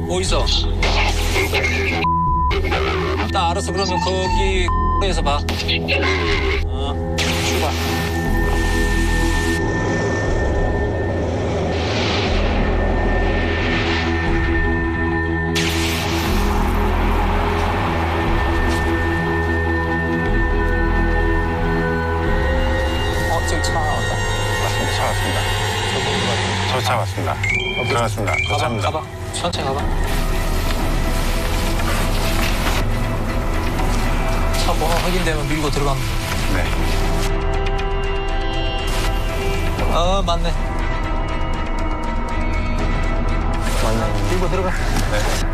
어디서? 나 알았어. 그러면 거기에서 봐. 출발. 저기 차 왔다. 맞습니다. 차 왔습니다. 저 차 왔습니다. 들어갔습니다. 도착합니다. 가봐. 천천히 가봐. 차 뭐 확인되면 밀고 들어가면 돼. 네. 맞네. 맞네. 밀고 들어가. 네.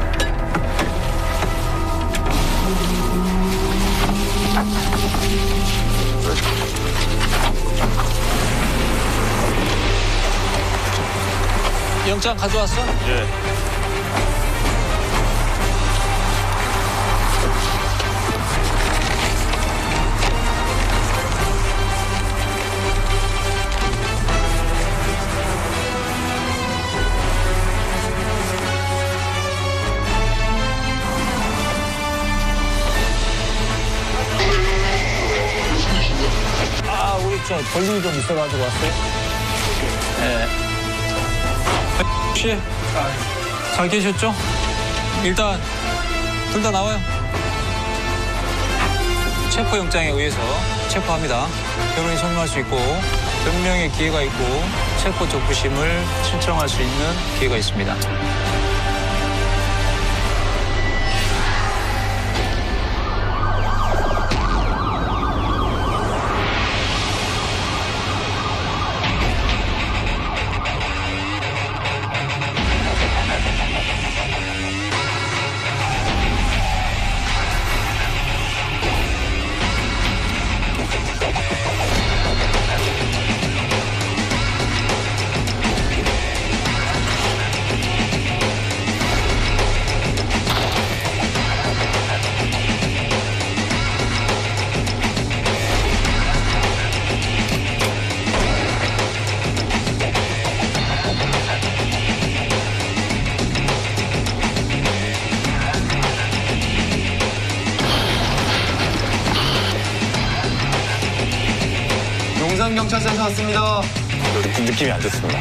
영장 가져왔어? 예. 우리 저 볼일이 좀 있어가지고 왔어요. 네. 혹시 잘 계셨죠? 일단 둘 다 나와요. 체포영장에 의해서 체포합니다. 변호인이 선임할 수 있고 변명의 기회가 있고 체포 적부심을 신청할 수 있는 기회가 있습니다. 용산경찰서에서 왔습니다. 느낌이 안 좋습니다.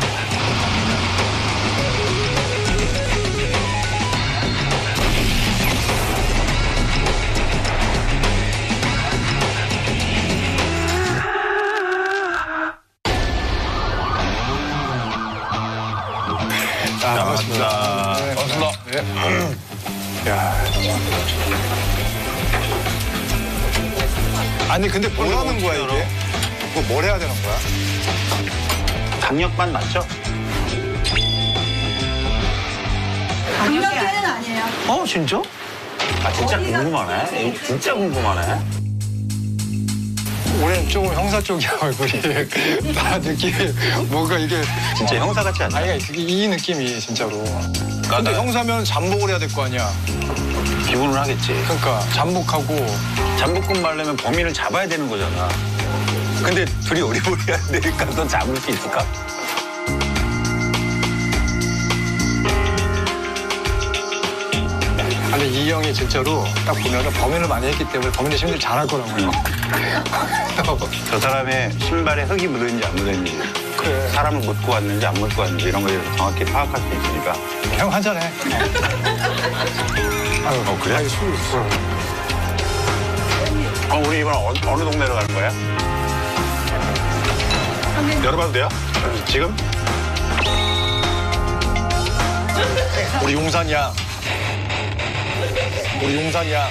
반갑습니다. 반갑습니다. 네. 야, 아니 근데 뭘 하는 거야 이게? 이거 뭘 해야 되는 거야? 강력반 맞죠? 강력계는 아니에요. 진짜? 진짜 궁금하네. 진짜 궁금하네. 우리는 조금 형사 쪽이야 얼굴이. 나 느낌이 뭔가 이게 진짜 형사 같지 않냐? 아니 이 느낌이 진짜로. 근데 형사면 잠복을 해야 될 거 아니야. 기본을 하겠지. 그러니까 잠복하고. 잠복금 말려면 범인을 잡아야 되는 거잖아. 근데 둘이 오리오리한데니까 너 잡을 수 있을까? 근데 이 형이 진짜로 딱 보면 범인을 많이 했기 때문에 범인의 심리를 잘할 거라고요. 저 사람의 신발에 흙이 묻었는지 안 묻었는지, 그래. 사람을 묻고 왔는지 안 묻고 왔는지 이런 거에 대해서 정확히 파악할 수 있으니까. 형 한잔해. 아유, 그래? 아니, 술 있어. 우리 이번 어느 동네로 가는 거야? 열어봐도 돼요? 지금? 우리 용산이야. 우리 용산이야.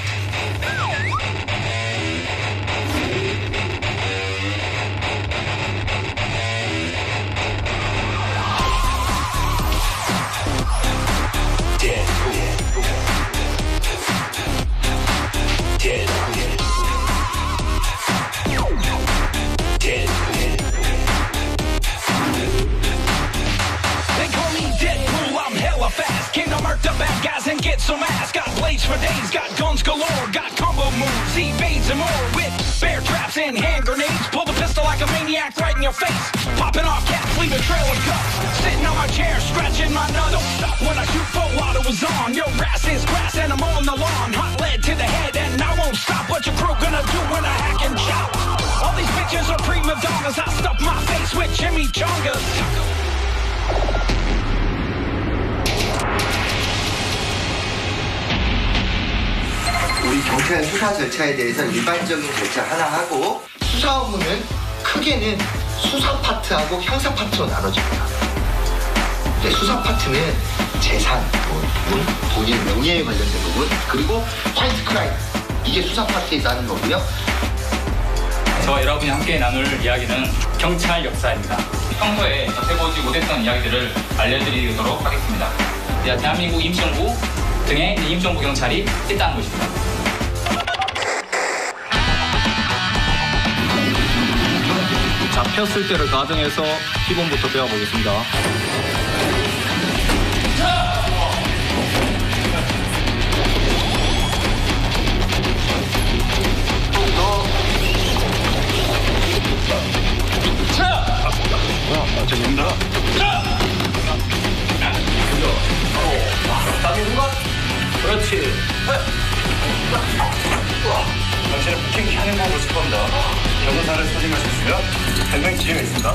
Some ass, got blades for days, got guns galore, got combo moves, evades and more with bear traps and hand grenades. Pull the pistol like a maniac right in your face, popping off caps, leave a trail of cuts. Sitting on my chair, scratching my nuts. Don't stop when I shoot full while it was on. long as I stuff my face with chimichangas. 우리 경찰 수사 절차에 대해서 일반적인 절차 하나 하고 수사 업무는 크게는 수사 파트하고 형사 파트로 나눠집니다. 수사 파트는 재산, 본인 명예에 관련된 부분, 그리고 화이트 크라임, 이게 수사 파트에서 하는 거고요. 저와 여러분이 함께 나눌 이야기는 경찰 역사입니다. 평소에 접해보지 못했던 이야기들을 알려드리도록 하겠습니다. 대한민국 임시정부 등의 임시정부 경찰이 있다는 것입니다. 잡혔을 때를 가정해서 기본부터 배워보겠습니다. 죄송합니다. 그렇지. 당신은 폭행기 현행범으로 체포합니다. 변호사를 소집하셨으면 변명 기회가 있습니다.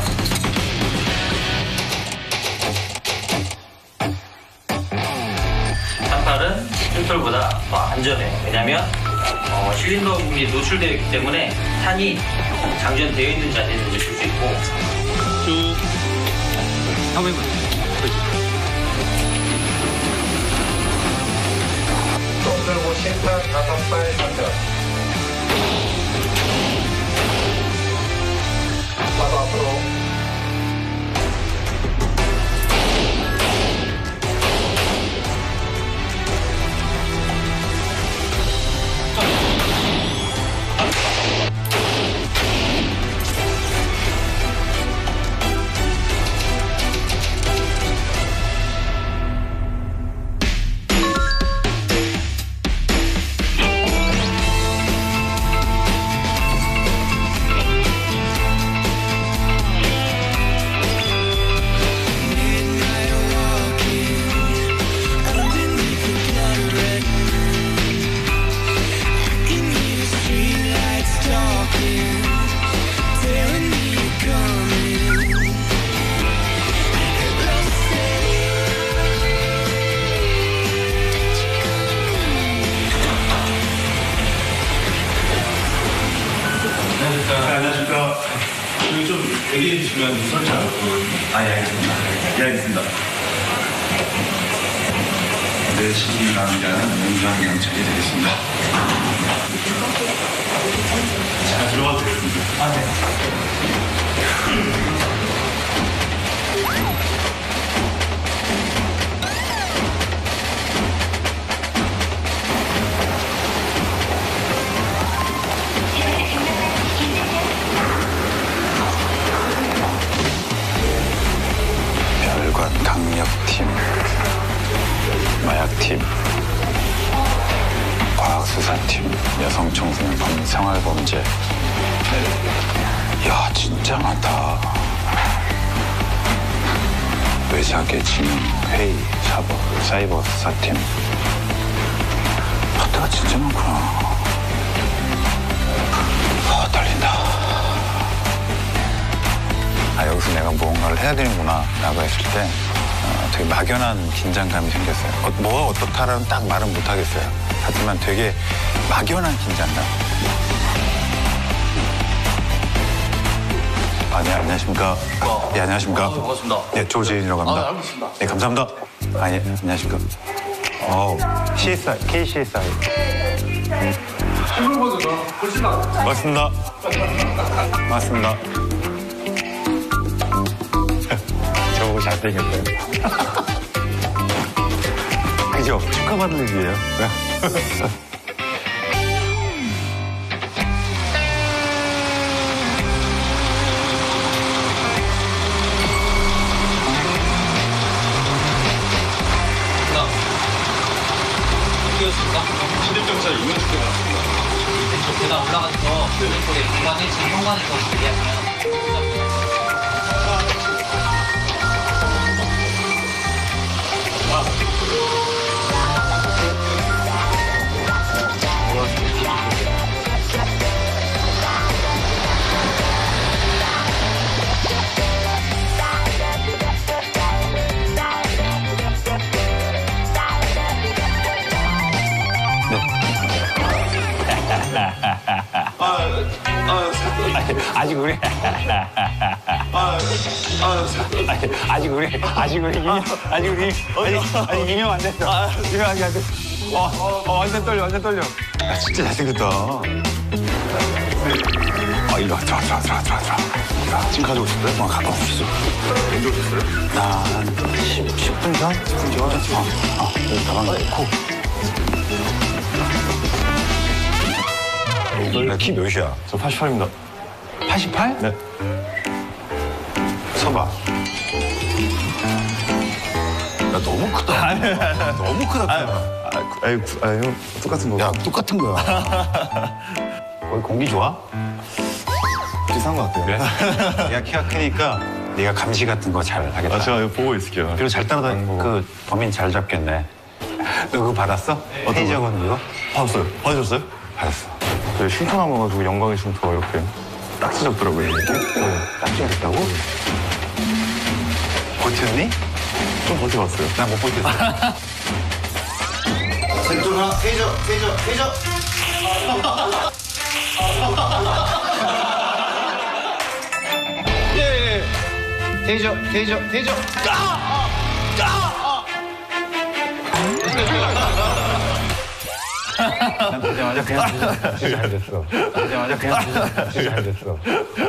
산팔은 흰털보다 더 안전해요. 왜냐면 실린더 부분이 노출되어 있기 때문에 탄이 장전되어 있는지 안 되는지 볼 수 있고 쭉 한번 해보세요. 손 들고 심판 5발 장전. 나도 앞으로. 안녕하십니까. 여기 좀 얘기해 주시면 설치 않고. 예, 알겠습니다. 예, 알겠습니다. 네, 시민남이라는 민주한 경찰이 되겠습니다. 자, 들어가도 되겠습니다. 네. 별관 강력팀, 마약팀, 과학수사팀, 여성청소년 생활범죄. 야, 진짜 많다. 외사계 진흥회의, 사이버 수사팀. 파트가 진짜 많구나. 떨린다. 여기서 내가 무언가를 해야 되는구나 라고 했을 때 되게 막연한 긴장감이 생겼어요. 뭐가 어떻다라는 딱 말은 못하겠어요. 하지만 되게 막연한 긴장감. 네, 안녕하십니까. 예, 안녕하십니까. 반갑습니다. 네, 조재인이라고 합니다. 알겠습니다. 네, 감사합니다. 예, 안녕하십니까. CSI, KCSI. 맞습니다. 맞습니다. 저보고 잘생겼어요. 그죠? 축하받는 일이에요. 시립경찰 임명시켜 나왔습니다. 저 계단 올라가서 왼쪽에 중간에 지금 현관에서 얘기하면 아직 우리 유명 안 됐어. 유명하게 안 됐어. 완전 떨려, 완전 떨려. 야, 진짜 잘생겼다. 이리 와, 들어와. 지금 가져오셨어요? 가져오셨어. 언제 오셨어요? 한 10분 전? 10분 전? 여기 가방에 넣고. 키 몇이야? 저 88입니다. 88? 네. 서봐. 야, 너무 크다. 너무 크다. 형 똑같은 거. 야, 똑같은 거야. 거기 공기 좋아? 비싼 거 같아요. 그래? 네가 키가 크니까 네가 감시 같은 거 잘 하겠다. 제가 이거 보고 있을게요. 그리고 잘 따라다니고 그 범인 잘 잡겠네. 너 그거 받았어? 테이저건 그거? 받았어요. 받으셨어요? 받았어. 저 쉼터 남아가지고 영광의 쉼터가 이렇게 딱지 잡더라고요. 이렇게. 딱지 잡다고? 버텼니? 좀 버텨봤어요. 난 못 버텼어. 센터나 테이저. 테이저. 난 보자마자 그냥 진짜 잘 됐어. 보자마자 그냥 진짜 잘 됐어.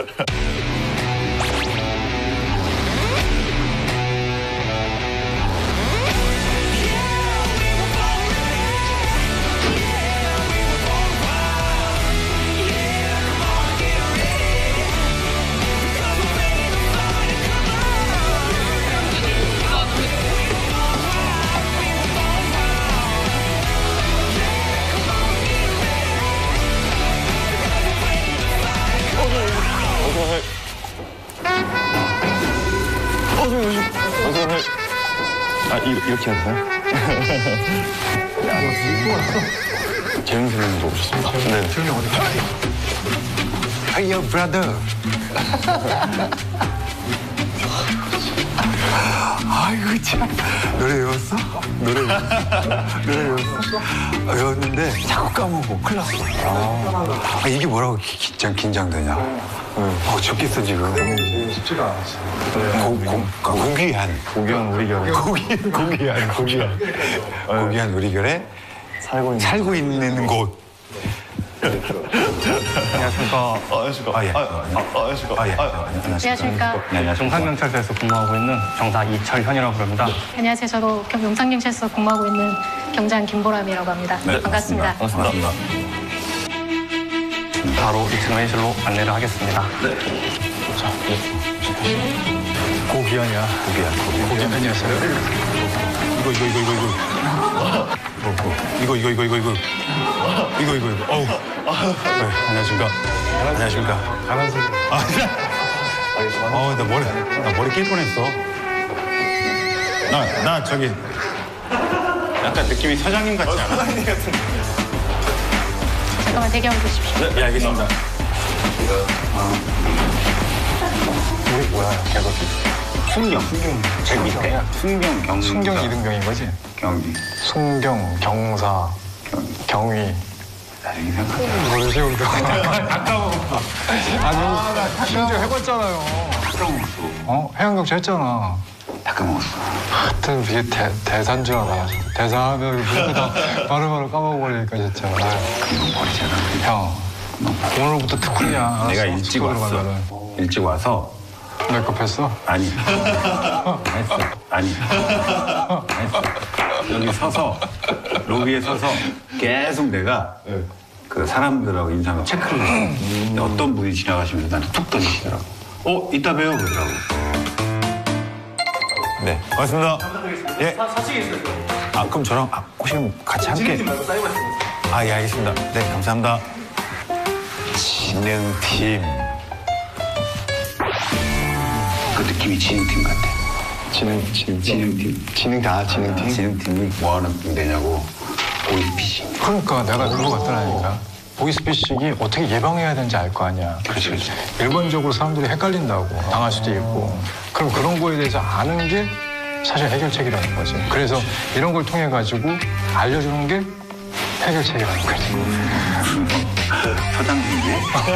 이렇게 하세요? 재영 선생님도 오셨습니다. 네. 재영이 어디 가세요? Hey, your brother. 아이고 참. 노래 외웠어? 노래 외웠어? 외웠는데 자꾸 까먹고 큰일 났어. 이게 뭐라고 긴장되냐. 좋겠어 지금. 쉽지가 않았어요. 고귀한 우리 결에. 고귀한 우리 결에 살고 있는 곳. 안녕하십니까. 안녕하십니까. 예. 안녕하십니까. 용산경찰서에서 근무하고 있는 경사 이철현이라고 부릅니다. 안녕하세요. 저도 용산경찰서 근무하고 있는 경장 김보람이라고 합니다. 네, 반갑습니다. 반갑습니다. 바로 2층 회의실로 안내를 하겠습니다. 고귀한이야. 고귀한. 안녕하세요. 이거. 어우. 네, 안녕하십니까. 나 머리 낄 뻔했어. 나 저기 약간 느낌이 서장님 같지 않아? 잠깐만 대기하고 계십시오. 네, 알겠습니다. 우리 뭐야, 걔가. 순경. 제 밑에야. 순경 이등병인 거지? 경위. 순경, 경사, 경위. 나중에 생각해. 모르지, 우리도. 아까워. 나 심지어 해봤잖아요. 다 까먹었어. 해양경찰 했잖아. 다 까먹었어. 하여튼 이게 대사인 줄 알아. 대사하면 무조건 다 바로바로 까먹어버리니까 진짜. 그건 버리잖아. 형, 오늘부터 특훈이야. 내가 알았어? 일찍 왔어. 가면은. 일찍 와서. 메이크업 했어? 아니. 했어. 아니. 했어. 여기 서서, 로비에 서서 계속 내가 그 사람들하고 인사하고 체크를 해. 근데 어떤 분이 지나가시면서 나한테 툭 던지시더라고. 이따 봬요. 그러더라고. 네. 고맙습니다. 예. 사측에 있어요. 그럼 저랑 혹시 같이 함께. 예, 알겠습니다. 네, 감사합니다. 진흥팀. 그 느낌이 진흥팀 같아. 진흥팀. 진흥팀이 뭐 하는 군대냐고. 보이스피싱. 그러니까 내가 그거 같더라니까. 보이스피싱이 어떻게 예방해야 되는지 알 거 아니야. 그렇지. 일반적으로 사람들이 헷갈린다고 당할 수도 있고. 그럼 그런 거에 대해서 아는 게 사실 해결책이라는 거지. 그래서 이런 걸 통해 가지고 알려주는 게 해결책이라는 거지. 서장님이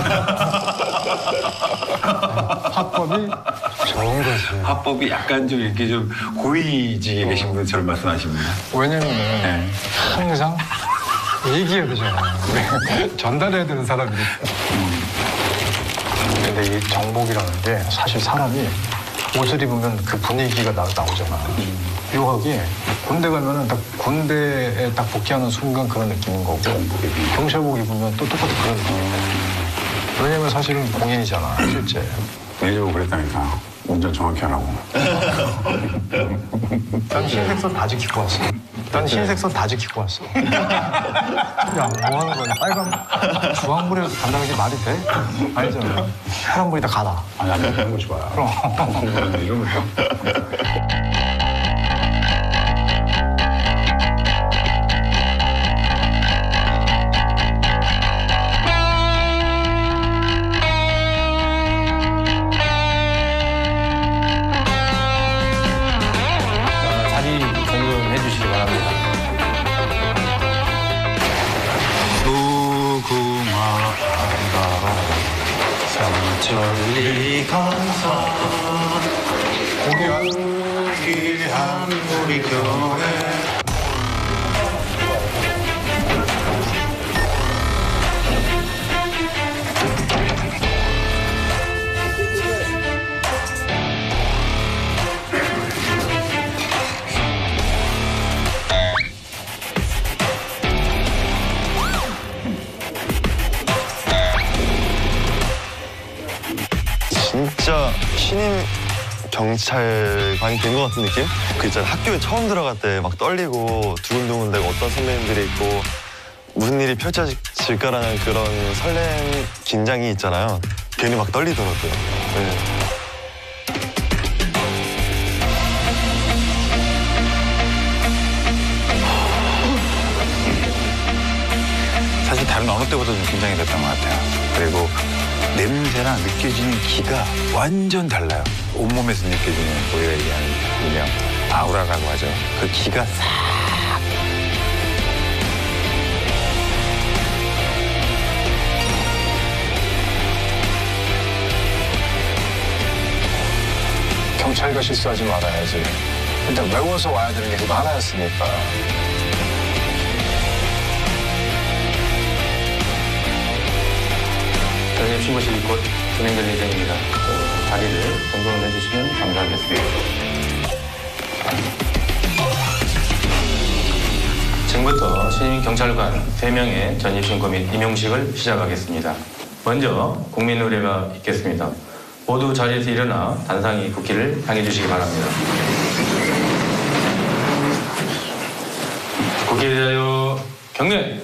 화법이 좋은 거지. 화법이 약간 좀 이렇게 좀 고위직에 계신 분처럼 말씀하십니다. 왜냐면 항상 얘기해야 되잖아. 전달해야 되는 사람이니까. 근데 이 정복이라는 게 사실 사람이 옷을 입으면 그 분위기가 나오잖아. 묘하게 군대 가면은 딱 군대에 딱 복귀하는 순간 그런 느낌인 거고 경찰복 입으면 또 똑같은 그런 느낌이야. 왜냐면 사실은 공인이잖아, 실제. 매니저가 그랬다니까. 운전 정확히 하라고. 난 흰색선 다 지키고 왔어. 난 흰색선 다 지키고 왔어. 야, 뭐 하는 거야? 빨간 주황불에 간다는 게 말이 돼? 아니잖아. 파란불이 다 가나. 아니, 안 되는 거 좋아요. 그럼. 이러면 저리 가서 고귀한 우리 교회 진짜 신임 경찰관이 된 것 같은 느낌? 그 있잖아, 학교에 처음 들어갈 때 막 떨리고 두근두근대고 어떤 선배님들이 있고 무슨 일이 펼쳐질까라는 그런 설렘, 긴장이 있잖아요. 괜히 막 떨리더라고요. 네. 사실 다른 어느 때보다 좀 긴장이 됐던 것 같아요. 그리고 냄새랑 느껴지는 기가 완전 달라요. 온몸에서 느껴지는 우리가 얘기하는 일명 아우라라고 하죠. 그 기가 싹. 경찰과 실수하지 말아야지. 일단 외워서 와야 되는 게 그거 하나였으니까. 전입 신고식이 곧 진행될 예정입니다. 자리를 변경해 주시면 감사하겠습니다. 지금부터 신임 경찰관 3명의 전입 신고 및 임용식을 시작하겠습니다. 먼저 국민 의례가 있겠습니다. 모두 자리에서 일어나 단상이 국기를 향해 주시기 바랍니다. 국기에 대하여 경례!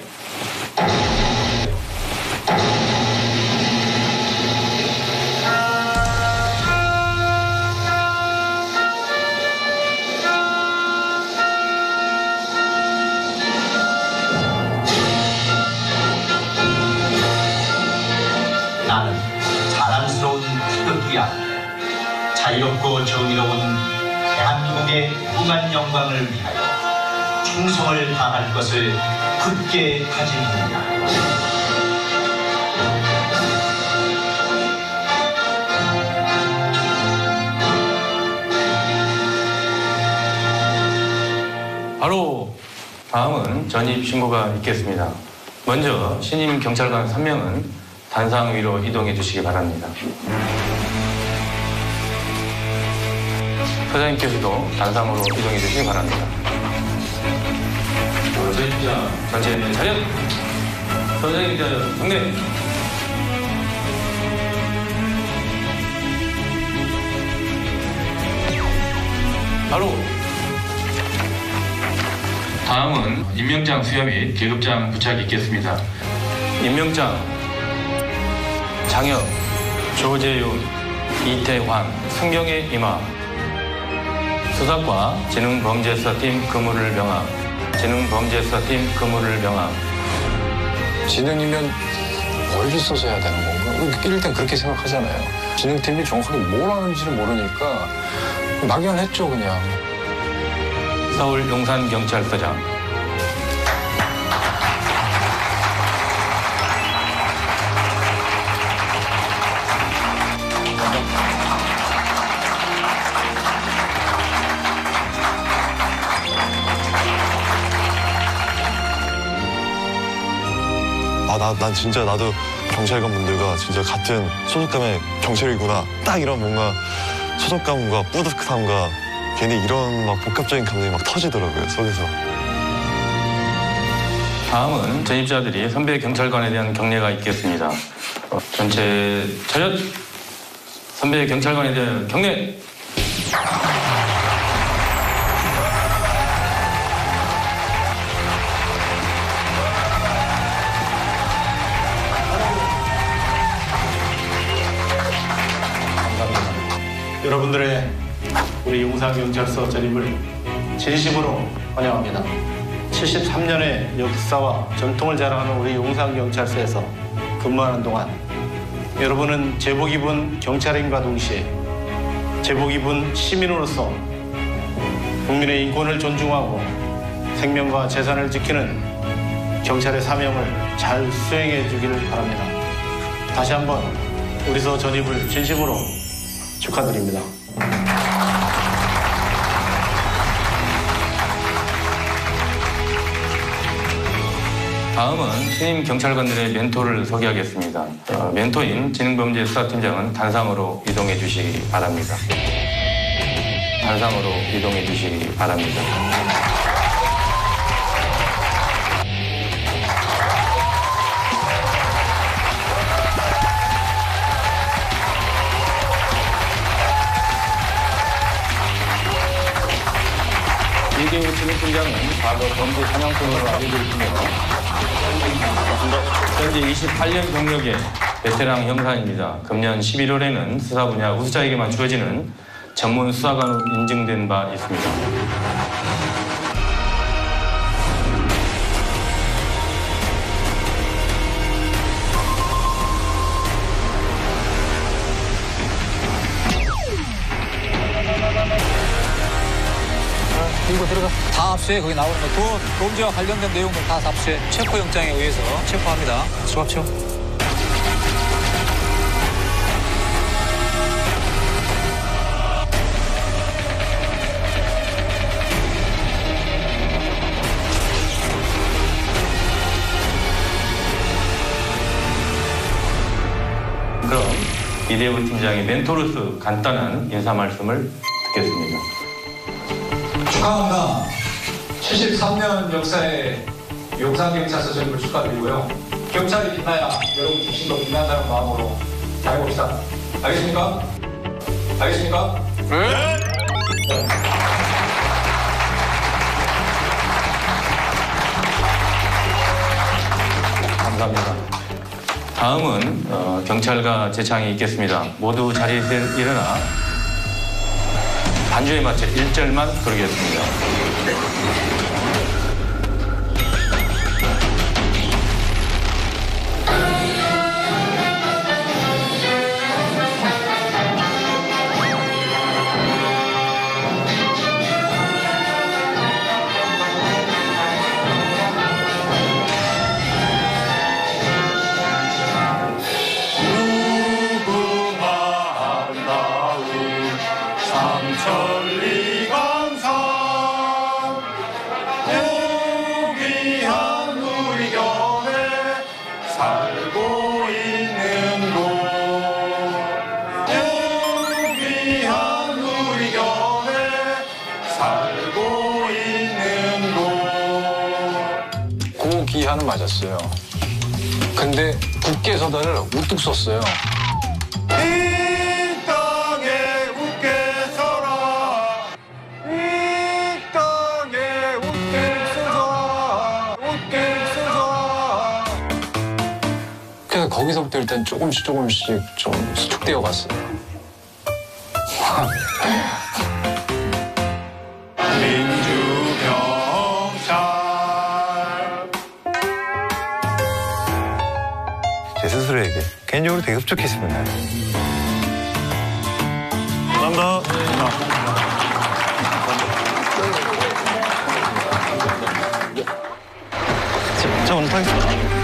나는 자랑스러운 태극기 아래 자유롭고 정의로운 대한민국의 무한 영광을 위하여 충성을 다할 것을 굳게 다짐합니다. 바로 다음은 전입 신고가 있겠습니다. 먼저 신임 경찰관 3명은 단상 위로 이동해 주시기 바랍니다. 서장님께서도 단상으로 이동해 주시기 바랍니다. 전입자 전체 차렷! 서장님자 경례! 바로 다음은 임명장 수여 및 계급장 부착이 있겠습니다. 임명장 장혁, 조재윤, 이태환, 승경의 임하 수사과 지능범죄수사팀 근무를 명함 지능범죄수사팀 근무를 명함 지능이면 멀리 써서 해야 되는 건가? 일단 그렇게 생각하잖아요. 지능팀이 정확하게 뭘 하는지를 모르니까 막연했죠, 그냥. 서울 용산경찰서장 난 진짜 나도 경찰관 분들과 진짜 같은 소속감의 경찰이구나. 딱 이런 뭔가 소속감과 뿌듯함과 괜히 이런 막 복합적인 감정이 막 터지더라고요, 속에서. 다음은 전입자들이 선배 경찰관에 대한 경례가 있겠습니다. 전체 차렷! 선배 경찰관에 대한 경례! 여러분들의 우리 용산경찰서 전입을 진심으로 환영합니다. 73년의 역사와 전통을 자랑하는 우리 용산경찰서에서 근무하는 동안 여러분은 제복 입은 경찰인과 동시에 제복 입은 시민으로서 국민의 인권을 존중하고 생명과 재산을 지키는 경찰의 사명을 잘 수행해 주기를 바랍니다. 다시 한번 우리서 전입을 진심으로 축하드립니다. 다음은 신임 경찰관들의 멘토를 소개하겠습니다. 멘토인 지능범죄 수사팀장은 단상으로 이동해 주시기 바랍니다. 단상으로 이동해 주시기 바랍니다. 이대호 지능팀장은 과거 범죄 사냥꾼으로 알려져 있으며 현재 28년 경력의 베테랑 형사입니다. 금년 11월에는 수사 분야 우수자에게만 주어지는 전문 수사관으로 인증된 바 있습니다. 들고 들어가. 다 압수해. 거기 나오는 거. 범죄와 관련된 내용들 다 압수해. 체포영장에 의해서 체포합니다. 수갑쳐. 그럼 이대호 팀장의 멘토로서 간단한 인사 말씀을 듣겠습니다. 축하합니다. 73년 역사의 용산경찰서 전입을 축하드리고요. 경찰이 빛나야 여러분 중심도 빛난다는 마음으로 잘해봅시다. 알겠습니까? 알겠습니까? 네. 감사합니다. 다음은 경찰과 재창이 있겠습니다. 모두 자리에서 일어나 반주에 맞춰 1절만 부르겠습니다. 고기한은 맞았어요. 근데 국계서단을 우뚝 썼어요. 이 땅에 웃게 서라. 이 땅에 웃게 서라. 웃게 서라. 그래서 거기서부터 일단 조금씩 좀 수축되어 갔어요. 제 스스로에게 개인적으로 되게 흡족했습니다. 감사합니다. 자, 오늘 타겠습니다.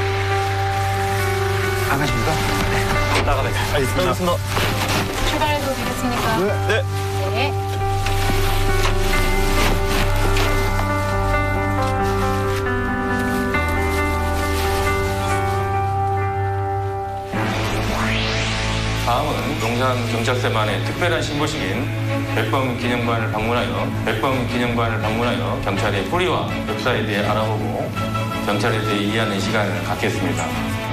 나가십니까? 나가네. 알겠습니다. 출발해도 되겠습니까? 네. 네. 용산경찰서만의 특별한 신고식인 백범기념관을 방문하여 경찰의 뿌리와 역사에 대해 알아보고 경찰에 대해 이해하는 시간을 갖겠습니다.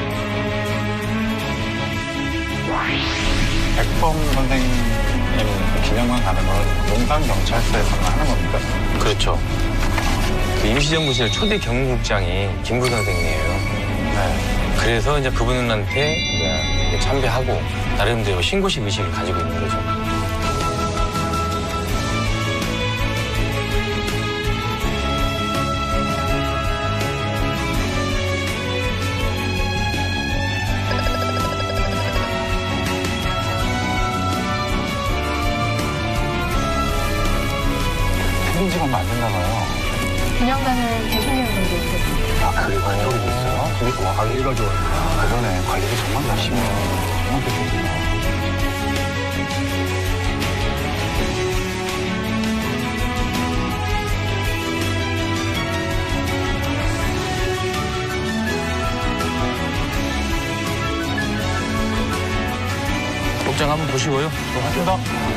백범 선생님 기념관 가는 건 용산경찰서에서만 하는 겁니까? 그렇죠. 그 임시정부실 초대 경무국장이 김구 선생님이에요. 네. 그래서 이제 그분한테 이제 참배하고 나름대로 신고식 의식을 가지고 있는 거죠. 생지가 맞는가 봐요. 기념관은 100년 정도 있거든요. 아, 그리고 여기도 있어요? 근데 와, 관리가 좋아요. 그러네. 관리를 정말 열심히 해요. 정말 좋겠구나. 복장 한번 보시고요. 고맙습니다.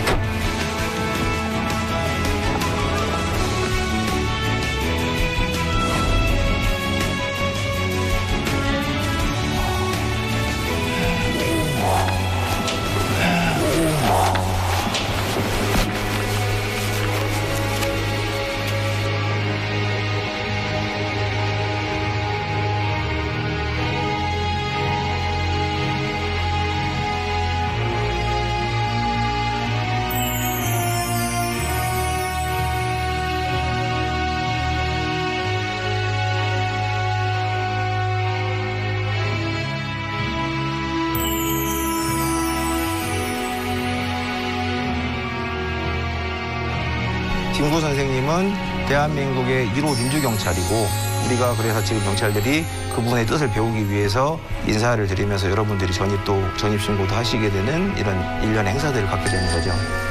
김구 선생님은 대한민국의 1호 민주경찰이고 우리가 그래서 지금 경찰들이 그분의 뜻을 배우기 위해서 인사를 드리면서 여러분들이 전입신고도 하시게 되는 이런 일련의 행사들을 갖게 되는 거죠.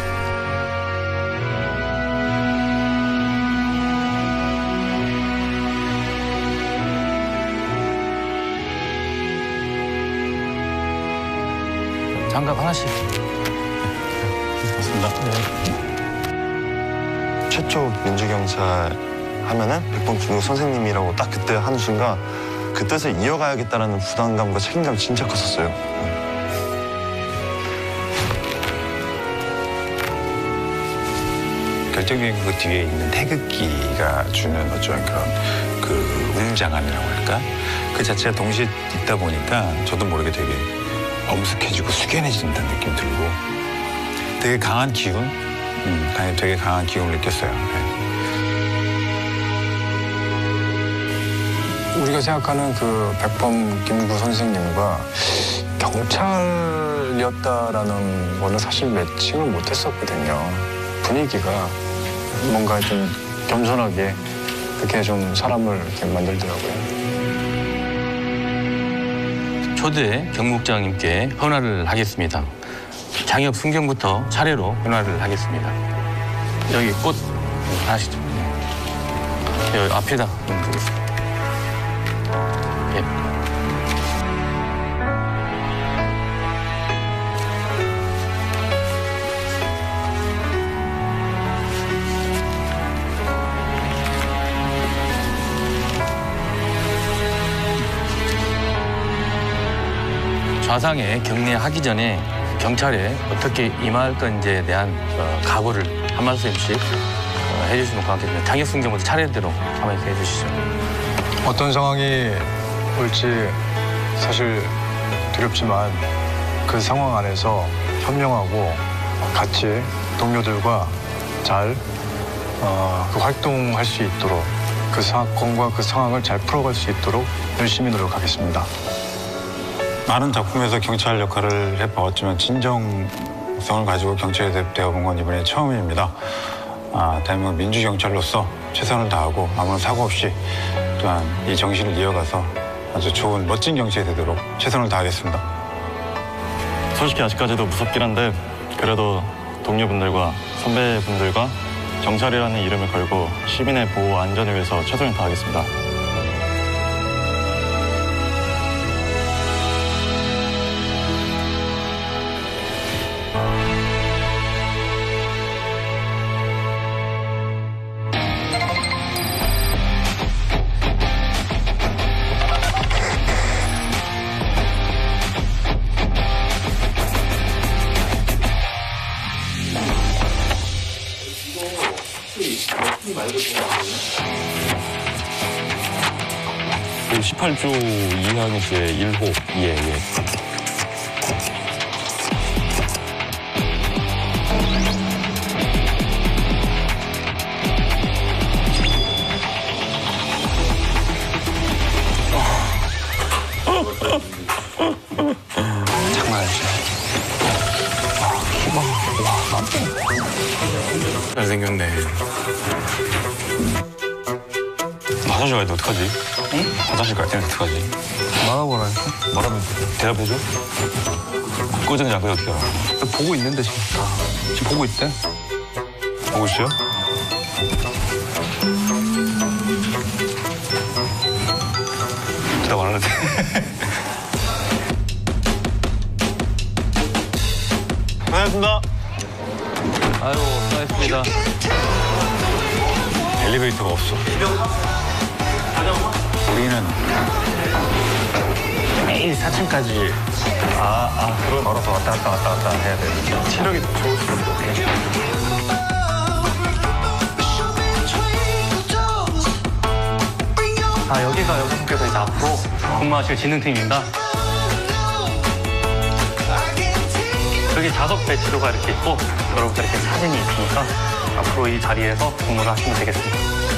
장갑 하나씩. 맞습니다. 네. 최초 민주경찰 하면은 백범 김구 선생님이라고 딱 그때 하는 순간 그 뜻을 이어가야겠다라는 부담감과 책임감이 진짜 컸었어요. 결정적인 그 뒤에 있는 태극기가 주는 어쩌면 그런 그 웅장함이라고 할까? 그 자체가 동시에 있다 보니까 저도 모르게 되게 엄숙해지고 숙연해진다는 느낌이 들고 되게 강한 기운? 되게 강한 기운을 느꼈어요. 네. 우리가 생각하는 그 백범 김구 선생님과 경찰이었다라는 거는 사실 매칭을 못했었거든요. 분위기가 뭔가 좀 겸손하게 그렇게 좀 사람을 이렇게 만들더라고요. 초대 경무국장님께 헌화를 하겠습니다. 장혁 순경부터 차례로 헌화를 하겠습니다. 여기 꽃 하나씩 좀. 여기 앞에다 두겠습니다. 예. 좌상에 경례하기 전에 경찰에 어떻게 임할 건지에 대한 각오를 한 말씀씩 해주시면 고맙겠습니다. 장혁 순경부터 차례대로 한번 해주시죠. 어떤 상황이 올지 사실 두렵지만 그 상황 안에서 현명하고 같이 동료들과 잘 그 활동할 수 있도록 그 사건과 그 상황을 잘 풀어갈 수 있도록 열심히 노력하겠습니다. 많은 작품에서 경찰 역할을 해봐왔지만 진정성을 가지고 경찰에 되어본 건 이번에 처음입니다. 대한민국 민주경찰로서 최선을 다하고 아무런 사고 없이 또한 이 정신을 이어가서 아주 좋은 멋진 경찰이 되도록 최선을 다하겠습니다. 솔직히 아직까지도 무섭긴 한데 그래도 동료분들과 선배분들과 경찰이라는 이름을 걸고 시민의 보호 안전을 위해서 최선을 다하겠습니다. 18조 2항 제 1호. 예. 잘생겼네. 화장실 가야 돼, 어떡하지? 응? 화장실 갈 때는 어떡하지? 말하고라니까. 말하면 대답해줘? 꺼졌는지 안 꺼져 어떻게 알아? 보고 있는데 지금. 지금 보고 있대. 보고 있어요? 대답 안 하는데. 고생하셨습니다. 아유, 수고하셨습니다. 엘리베이터가 없어. 우리는 매일 4층까지 그걸 걸어서 왔다 갔다 해야 돼. 체력이 더 좋을 수밖에 없네. 여기가 여성분께서 이제 앞으로 근무하실 진흥팀입니다. 여기 좌석 배치도가 이렇게 있고 여러분들 이렇게 사진이 있으니까 앞으로 이 자리에서 근무를 하시면 되겠습니다.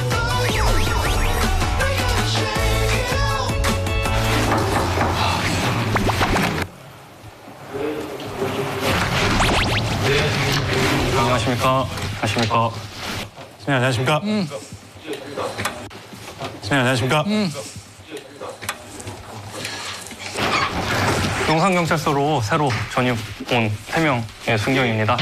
안녕하십니까. 안녕하십니까. 선생님 안녕하십니까. 선생님 안녕하십니까. 용산경찰서로 새로 전입 온 3명의 순경입니다.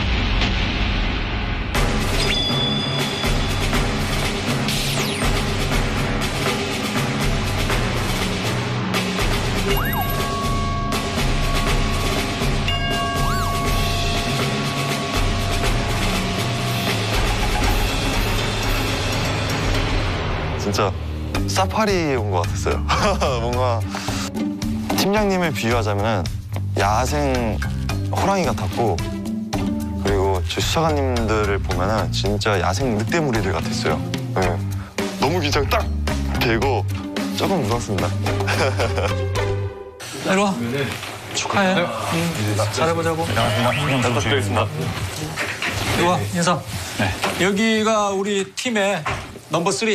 진짜 사파리에 온 것 같았어요. 뭔가 팀장님을 비유하자면 야생 호랑이 같았고, 그리고 저 수사관님들을 보면은 진짜 야생 늑대무리들 같았어요. 네. 너무 긴장 딱 되고 조금 무섭습니다. 이리 와. 축하해. 잘해보자고. 잘 부탁드리겠습니다. 이리 와, 인사. 여기가 우리 팀의 넘버 3.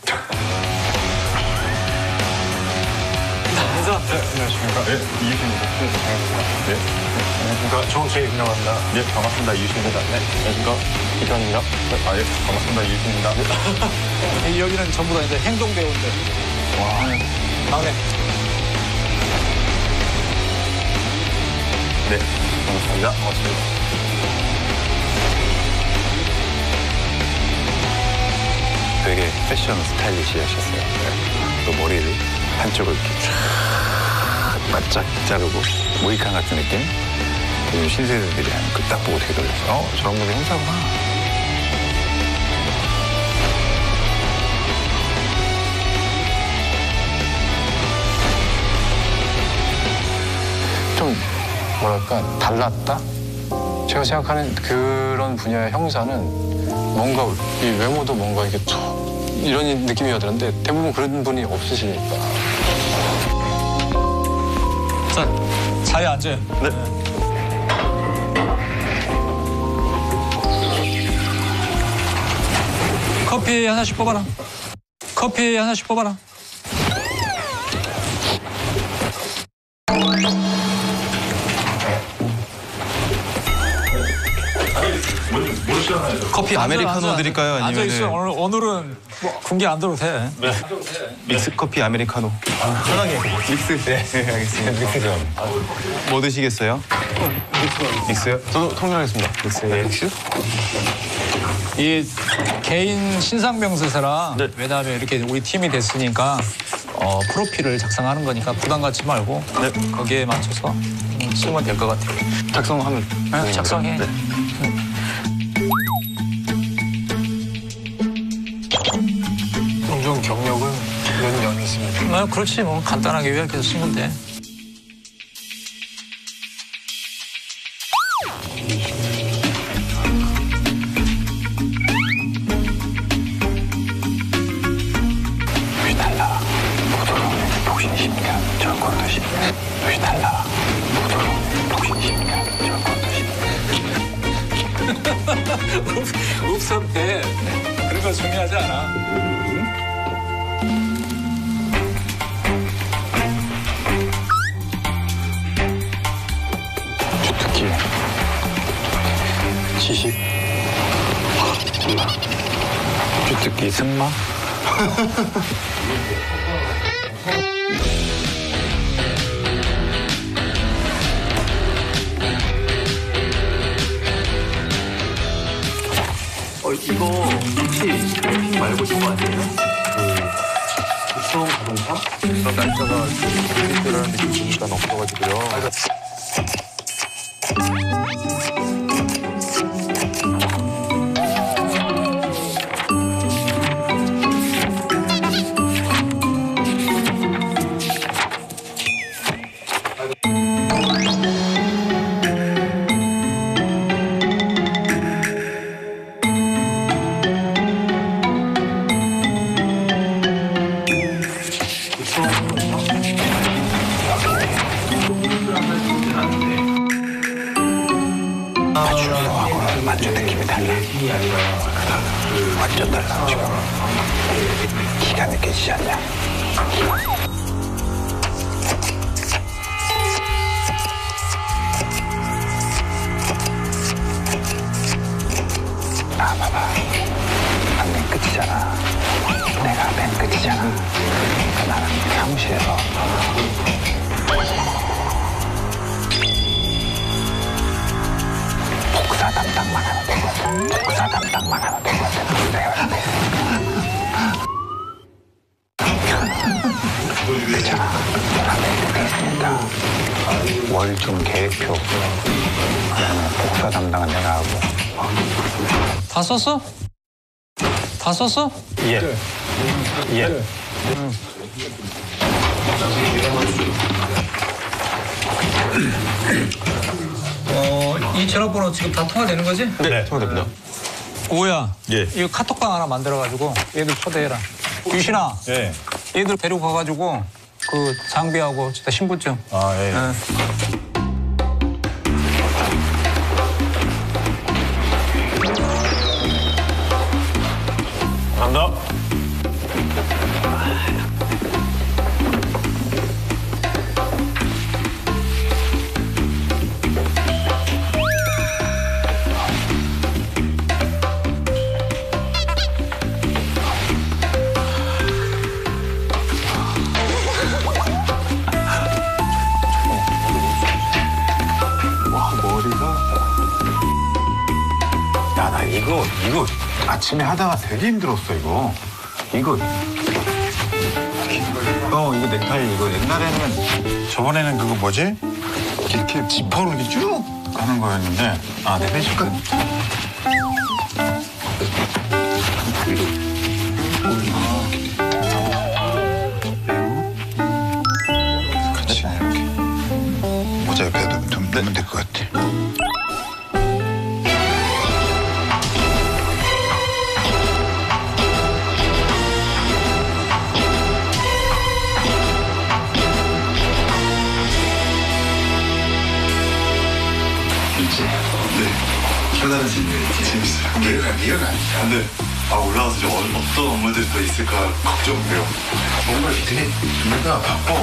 인사. 안녕하십니까. 네, 이유신입니다. 네. 안녕하십니까. 조홍철 임명합니다. 네, 반갑습니다. 이유신입니다. 네, 안녕하십니까. 이현입니다. 네, 반갑습니다. 이유신입니다. 여기는 전부 다 이제 행동배우인데. 와. 막내. 네, 반갑습니다. 반갑습니다. 되게 패션 스타일리시하셨어요. 또 머리를 한쪽을 이렇게 쫙 바짝 자르고 모이칸 같은 느낌? 요즘 신세대들이 하는 그 딱 보고 되게 놀랐어요. 저런 분이 형사구나. 좀 뭐랄까 달랐다? 제가 생각하는 그런 분야의 형사는 뭔가 이 외모도 뭔가 이게 이런 느낌이었는데 대부분 그런 분이 없으시니까. 자, 자리에 앉아요. 네. 커피 하나씩 뽑아라. 커피 하나씩 뽑아라. 커피 아메리카노 드릴까요? 아니면 앉아있어. 오늘은 군기 안 들어도 돼. 네. 믹스 커피 아메리카노. 편하게. 믹스. 네, 알겠습니다. 믹스 좀. 뭐 드시겠어요? 믹스요? 저도 통일하겠습니다. 믹스. 네. 믹스? 이 개인 신상 명세서라. 왜냐하면 이렇게 우리 팀이 됐으니까 프로필을 작성하는 거니까 부담 갖지 말고 거기에 맞춰서 쓰면 될 것 같아요. 작성하면. 네, 작성해. 네. 공정 경력은 몇 년 있습니다. 그렇지 뭐 간단하게 요약해서 쓰면 돼. 달라. 보도록 없어도 돼. 그런 건 중요하지 않아. 주특기 70 몰라. 주특기 승마. 이거 혹시 캠핑 말고 이거 아니에요? 수험 자동차? 그런 날짜가 재밌더라는 느낌 보니까 없어가지고요. 주로하고는 완전 느낌이 달라. 완전 달라 지금. 기가 느껴지지 않냐? 아 봐봐. 맨 끝이잖아. 내가 맨 끝이잖아. 그러니까 나는 사무실에서 복사 담당만 하면 되거든. 복사 담당만 하면 되거든. 내가 그렇잖아. 내가 맨 끝에 있으니까 월중 계획표 그다음에 복사 담당은 내가 하고. 다 썼어? 다 썼어? 예. 예. 이 전화번호 지금 다 통화되는 거지? 네, 통화됩니다. 오야. 예. 이거 카톡방 하나 만들어가지고 얘들 초대해라. 유신아. 예. 얘들 데리고 가가지고 그 장비하고 진짜 신분증. 아, 예. 감사합니다. 야, 나 이거 아침에 하다가 되게 힘들었어, 이거. 이거 넥타이 이거 옛날에는 저번에는 그거 뭐지? 이렇게 지퍼로 이렇게 쭉 가는 거였는데 내 빼줄까? 그렇지 이렇게 모자 옆에 좀 넣으면 될 것 같아. 별다른 질문이 재밌어요. 이해가 안 돼. 근데 올라와서 이제 어떤 업무들이 더 있을까 걱정돼요. 뭔가 되게 준비가 바빠.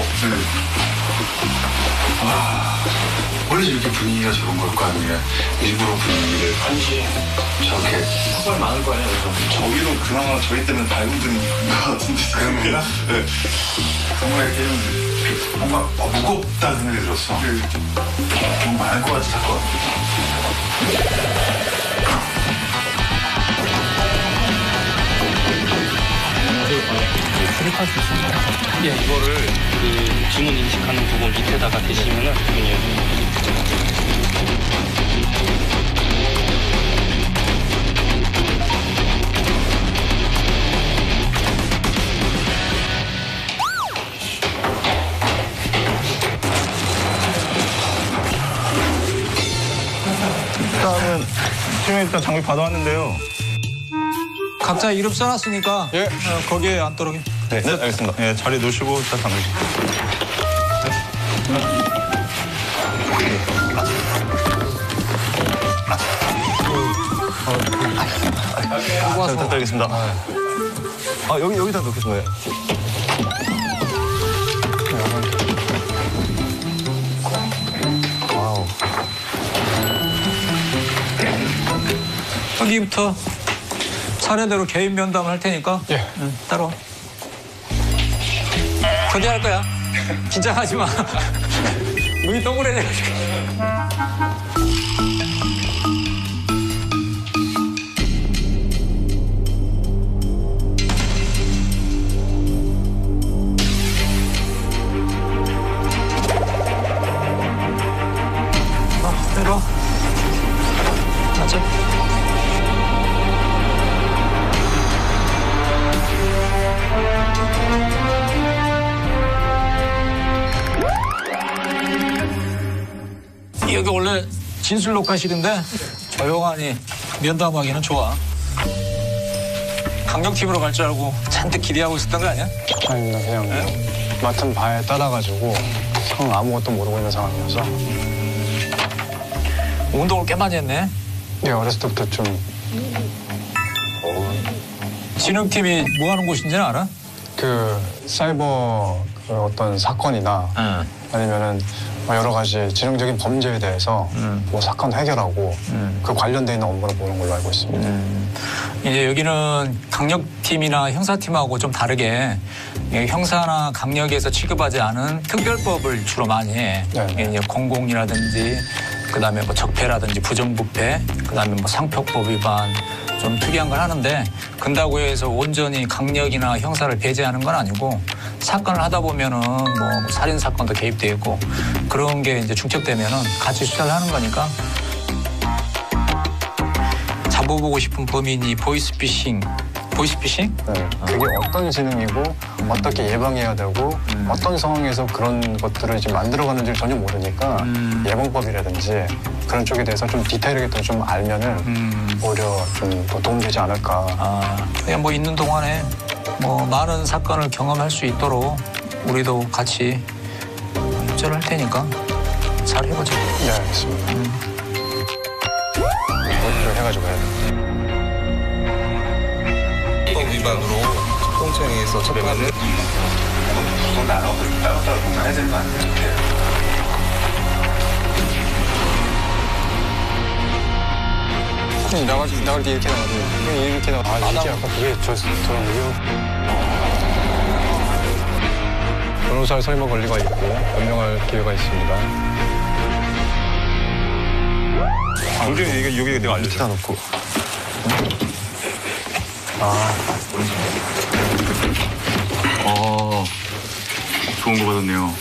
원래 저렇게 분위기가 저런 걸까 아니면 일부러 분위기를 저렇게 턱발 많을 거 아니야, 그래서. 저기도 그나마 저희 때문에 밝은 분위기인 것 같은데 그런 건가? 네. 정말 이렇게 좀 뭔가 무겁다는 생각이 들었어. 뭔가 많을 것 같이 할것 같아. 출입할 수 있습니다. 예, 이거를 그 지문 인식하는 부분 밑에다가 대시면은 일단 장비 받아왔는데요. 각자 이름 써놨으니까 거기에 앉도록 해. 네, 알겠습니다. 예, 자리 놓으시고 딱 장비. 잘 부탁드리겠습니다. 여기다 놓겠습니다. 와우. 여기부터 차례대로 개인 면담을 할 테니까 따라와. 초대할 거야. 긴장하지 마. 눈이 동그래져가지고. 내려와. 앉아. 여기 원래 진술 녹화실인데 조용하니 면담하기는 좋아. 강력팀으로 갈 줄 알고 잔뜩 기대하고 있었던 거 아니야? 아닙니다. 그냥 맡은 바에 따라가지고 성 아무것도 모르고 있는 상황이어서. 운동을 꽤 많이 했네. 네, 어렸을 때부터 좀. 진흥팀이 뭐 하는 곳인지는 알아? 그 사이버 그 어떤 사건이나 아니면은 여러 가지 지능적인 범죄에 대해서 뭐 사건 해결하고 그 관련돼 있는 업무를 보는 걸로 알고 있습니다. 이제 여기는 강력팀이나 형사팀하고 좀 다르게 형사나 강력에서 취급하지 않은 특별법을 주로 많이 해. 이제 공공이라든지 그다음에 뭐 적폐라든지 부정부패, 그다음에 뭐 상표법 위반 좀 특이한 걸 하는데 근다고 해서 온전히 강력이나 형사를 배제하는 건 아니고 사건을 하다 보면은 뭐 살인 사건도 개입돼 있고 그런 게 이제 중첩되면은 같이 수사를 하는 거니까 잡아보고 싶은 범인이 보이스피싱. 보이스피싱? 네. 그게 어떤 지능이고 어떻게 예방해야 되고 어떤 상황에서 그런 것들을 이제 만들어가는지를 전혀 모르니까 예방법이라든지 그런 쪽에 대해서 좀 디테일하게 좀 알면은 오히려 좀 더 도움되지 않을까. 그냥 뭐 있는 동안에 뭐 많은 사건을 경험할 수 있도록 우리도 같이 협조를 할 테니까 잘 해보자. 네, 알겠습니다. 어디로 해가지고 해야 돼. 법 위반으로 공청회에서 처벌하는 그건 따로 공부해야 되는 거 아니에요? 나갈 때 이렇게 나가지. 이렇게 나가. 이게 아까 그게 저랑 변호사의 설마 권리가 있고 변명할 기회가 있습니다. 도저히 이게 여기 내가 알려주다 놓고. 좋은 거 받았네요.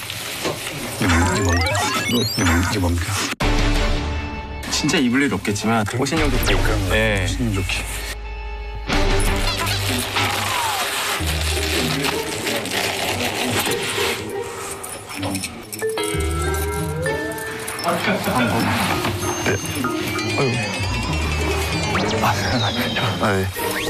이게 뭡니까? 진짜 입을 일 없겠지만 호신용 좋게 있고요. 네. 호신용 좋게. 네.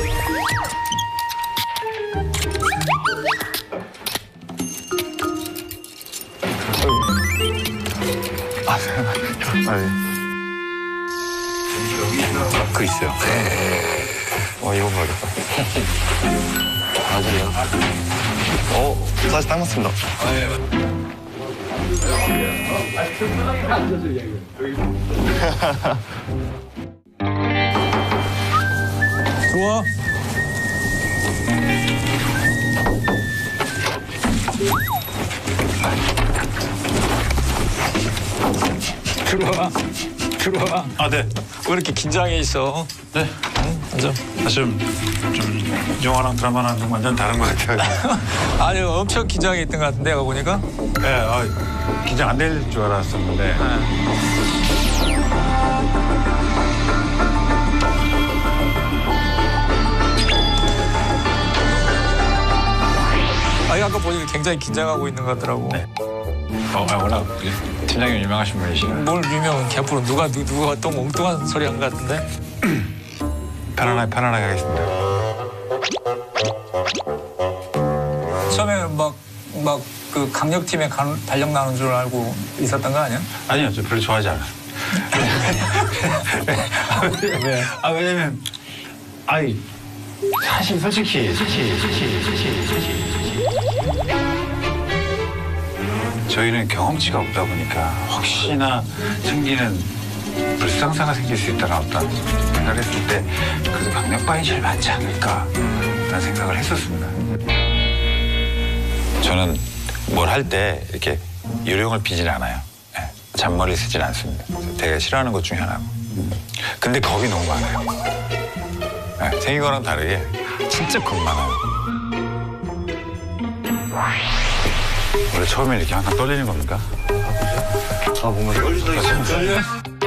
그 있어요. 이거 봐야겠다. 그래요? 사실 딱 맞습니다. 좋아. 들어와. 들어와. 네. 왜 이렇게 긴장해 있어? 네. 앉아. 사실 좀 영화랑 드라마랑 좀 완전 다른 것 같아요. 아니 엄청 긴장해 있던 것 같은데 내가 보니까. 네, 긴장 안 될 줄 알았었는데. 아까 보니까 굉장히 긴장하고 있는 것 같더라고. 네. 워낙 팀장님 유명하신 분이시라. 뭘 유명한 개뿔은 누가 또 엉뚱한 소리 한 것 같은데? 편안하게 하겠습니다. 처음에 막 그 강력팀에 발령 나는 줄 알고 있었던 거 아니야? 아니요, 저 별로 좋아하지 않아요. 왜냐면 사실 솔직히 저희는 경험치가 없다 보니까 혹시나 생기는 불상사가 생길 수 있다는 어떤 생각을 했을 때 그래도 강력반이 제일 많지 않을까라는 생각을 했었습니다. 저는 뭘 할 때 이렇게 요령을 피진 않아요. 네. 잔머리 쓰진 않습니다. 되게 싫어하는 것 중에 하나고. 근데 겁이 너무 많아요. 네. 생긴 거랑 다르게 진짜 겁 많아요. 원래 처음에 이렇게 항상 떨리는 겁니까? 뭔가 떨려.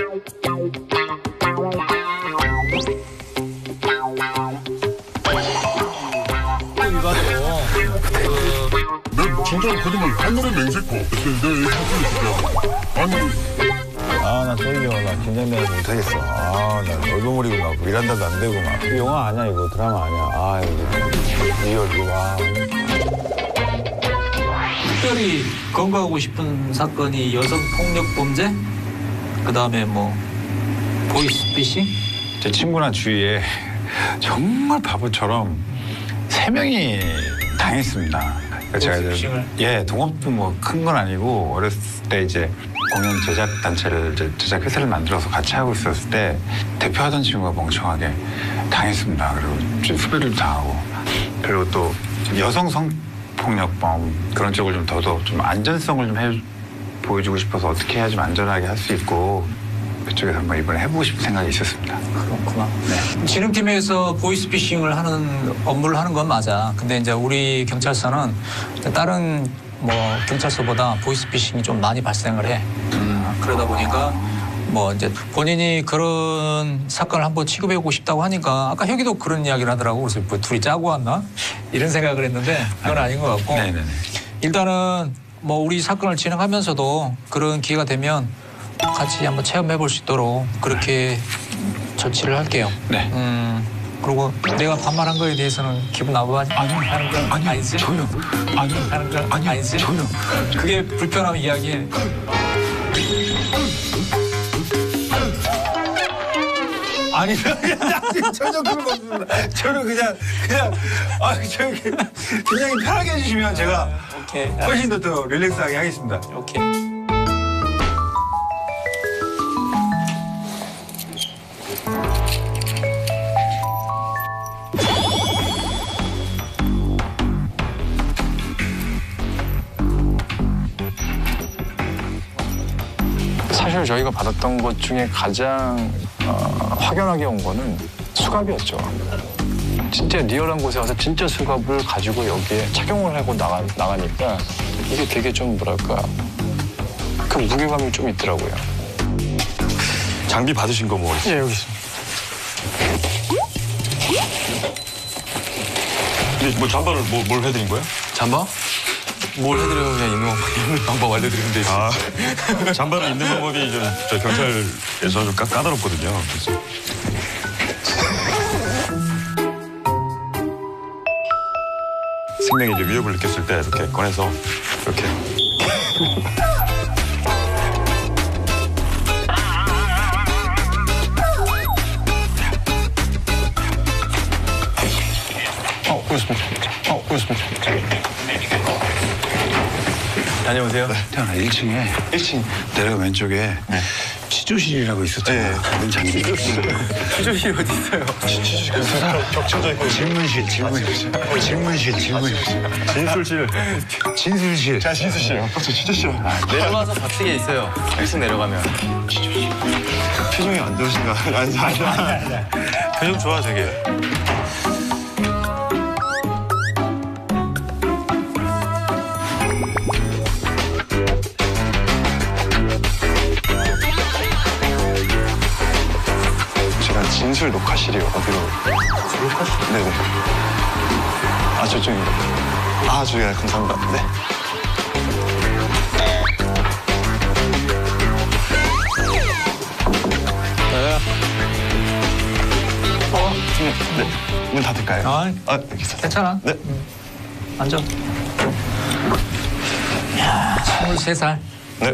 진짜 거짓말 하늘은 맹세코 내가 사진을 줄게 아니 나 떨려. 나 긴장돼서 못하겠어. 나 얼버무리고 막 미란다도 안 되고 막. 이거 영화 아니야 이거 드라마 아니야. 이거 리얼 이거 특별히 건거하고 싶은 사건이 여성 폭력 범죄, 그 다음에 뭐 보이스피싱. 제 친구나 주위에 정말 바보처럼 3명이 당했습니다. 제가 이제 동업도 뭐 큰 건 아니고 어렸을 때 이제 공연 제작 단체를 제작 회사를 만들어서 같이 하고 있었을 때 대표하던 친구가 멍청하게 당했습니다. 그리고 좀 후배를 당하고 그리고 또 여성 성폭력범 그런 쪽을 좀 더더욱 좀 안전성을 좀 보여주고 싶어서 어떻게 해야 좀 안전하게 할 수 있고 그쪽에서 한번 이번에 해보고 싶은 생각이 있었습니다. 그렇구나. 네. 진흥팀에서 보이스피싱을 하는 업무를 하는 건 맞아. 근데 이제 우리 경찰서는 다른 뭐 경찰서보다 보이스피싱이 좀 많이 발생을 해. 그러다 보니까 뭐 이제 본인이 그런 사건을 한번 취급해보고 싶다고 하니까 아까 혁이도 그런 이야기를 하더라고. 그래서 뭐 둘이 짜고 왔나? 이런 생각을 했는데 그건 아닌 것 같고. 네네네. 일단은 뭐 우리 사건을 진행하면서도 그런 기회가 되면 같이 한번 체험해 볼 수 있도록 그렇게 조치를 할게요. 네. 그리고 내가 반말한 거에 대해서는 기분 나빠하지? 하는 건 아니지? 전혀. 하는 건 아니지? 전혀. 그게 불편하면 이야기해. 아니 전혀 그런 거 없습니다. 저는 그냥 저기 그냥 편하게 해주시면 제가 오케이. 훨씬 더 릴렉스하게 하겠습니다. 오케이. 사실 저희가 받았던 것 중에 가장 확연하게 온 거는 수갑이었죠. 진짜 리얼한 곳에 와서 진짜 수갑을 가지고 여기에 착용을 하고 나가니까 이게 되게 좀 뭐랄까 그 무게감이 좀 있더라고요. 장비 받으신 거 뭐? 예, 여기 있습니다. 근데 뭐 잠바를 뭘 해드린 거예요? 잠바? 뭘 해드려요? 그냥 입는 방법 알려드리면 되지. 잠바를 입는 방법이 좀 저 경찰에서 좀 까다롭거든요. 그래서. 생명에 이제 위협을 느꼈을 때 이렇게 꺼내서 이렇게. 그렇습니다. 다녀오세요. 태어나 1층에 1층 내려가 왼쪽에 취조실이라고 있었잖아요. 장비. 취조실 어디 있어요? 겹쳐져 있고. 질문실. 진술실. 자, 진술실이요. 취조실. 내려와서 좌측에 있어요. 1층 내려가면. 표정이 안 좋으신가? 아니. 표정 좋아, 되게. 진술 녹화실이요. 어디로? 녹화실? 네네. 저쪽인가? 저기 감사합니다. 네. 네. 문 닫을까요? 여기 있어요. 괜찮아. 네. 앉아. 야, 23살. 네.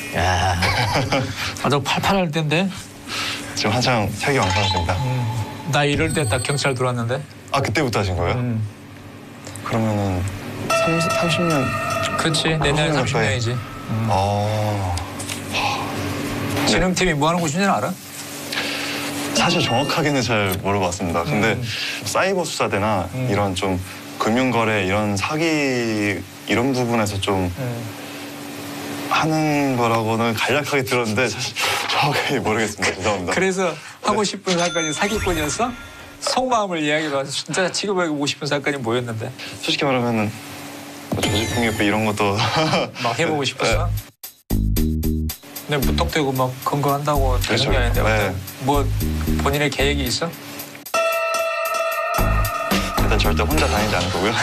야. 아주 팔팔할 텐데. 지금 한창 세계 왕성하십니다. 나 이럴 때 딱 경찰 들어왔는데. 아 그때부터 하신 거예요? 그러면은 30년. 그렇지. 내년에 30년이지. 진흥팀이 뭐 하는 곳인지는 알아? 사실 정확하게는 잘 물어봤습니다. 근데 사이버 수사대나 이런 좀 금융거래 이런 사기 이런 부분에서 좀 하는 거라고는 간략하게 들었는데 사실 정확하게 모르겠습니다. 죄송합니다. 그래서 하고 싶은 사건이 사기꾼이었어? 속마음을 이야기해봐. 진짜 취급하고 싶은 사건이 뭐였는데? 솔직히 말하면은 조직폭력배 이런 것도 막 해보고 싶었어? 근데 무턱대고 막 근거한다고 되는 게 아닌데 네. 뭐 본인의 계획이 있어? 일단 절대 혼자 다니지 않을 거고요.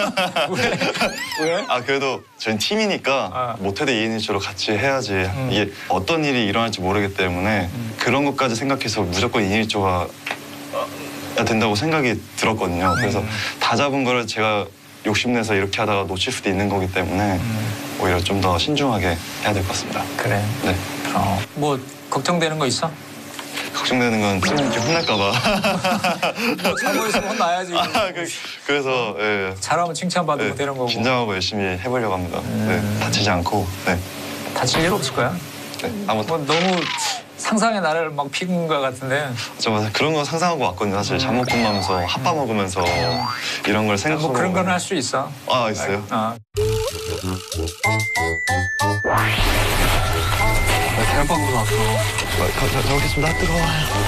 왜? 아 그래도 저희 팀이니까 못해도 2인 1조로 같이 해야지. 이게 어떤 일이 일어날지 모르기 때문에 그런 것까지 생각해서 무조건 2인 1조가 된다고 생각이 들었거든요. 그래서 다 잡은 거를 제가 욕심내서 이렇게 하다가 놓칠 수도 있는 거기 때문에 오히려 좀 더 신중하게 해야 될 것 같습니다. 그래. 네. 뭐 걱정되는 거 있어? 걱정되는 건 팀원께 혼날까 봐. 잘못 있으면 혼나야지. 그래서 예. 잘하면 칭찬받으면 되는 거고. 긴장하고 열심히 해보려고 합니다. 네. 다치지 않고. 네. 다칠 일 없을 거야? 네. 아무튼 뭐 너무 상상의 나를 막 피는 것 같은데. 좀 그런 거 상상하고 왔거든요. 사실 잠못 근무하면서 핫바 먹으면서 이런 걸 생각하고. 뭐 그런 건 할 수 있어. 아 있어요? 계란빵도 왔어. 잘 먹겠습니다. 뜨거워요.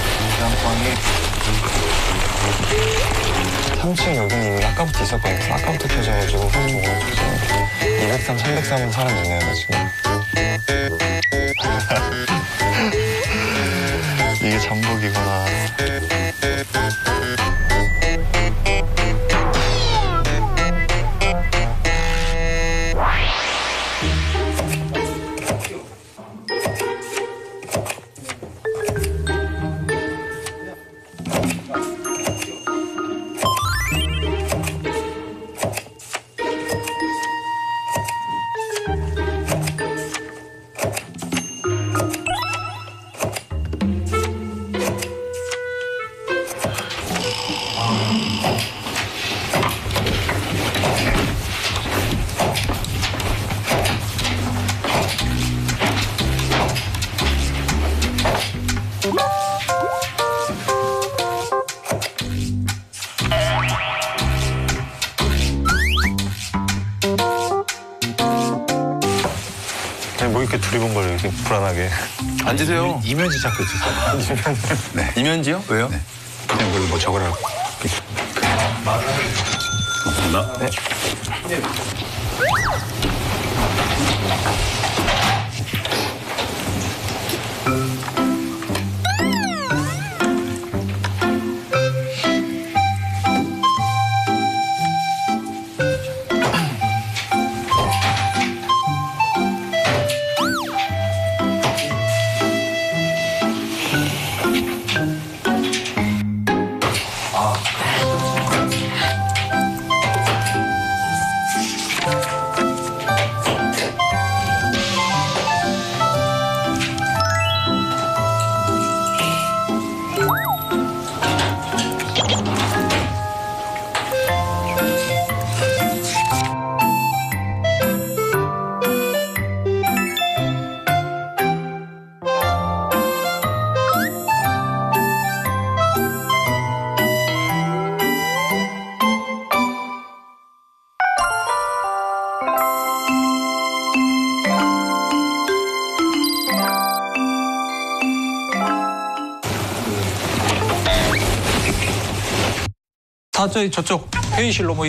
계란빵이 3층 여기는 이미 아까부터 있었거든요. 그래서 아까부터 켜져가지고 203, 303은 사람 있네요 지금. 이게 잠복이구나. 뭐 이렇게 둘이 본 걸 이렇게 불안하게. 앉으세요. 이면지 잡고 있었어요. 네. 이면지요? 왜요? 네. 그냥 그걸 뭐 적으라고. 고맙습니다. 네. 다 저쪽 회의실로 모이.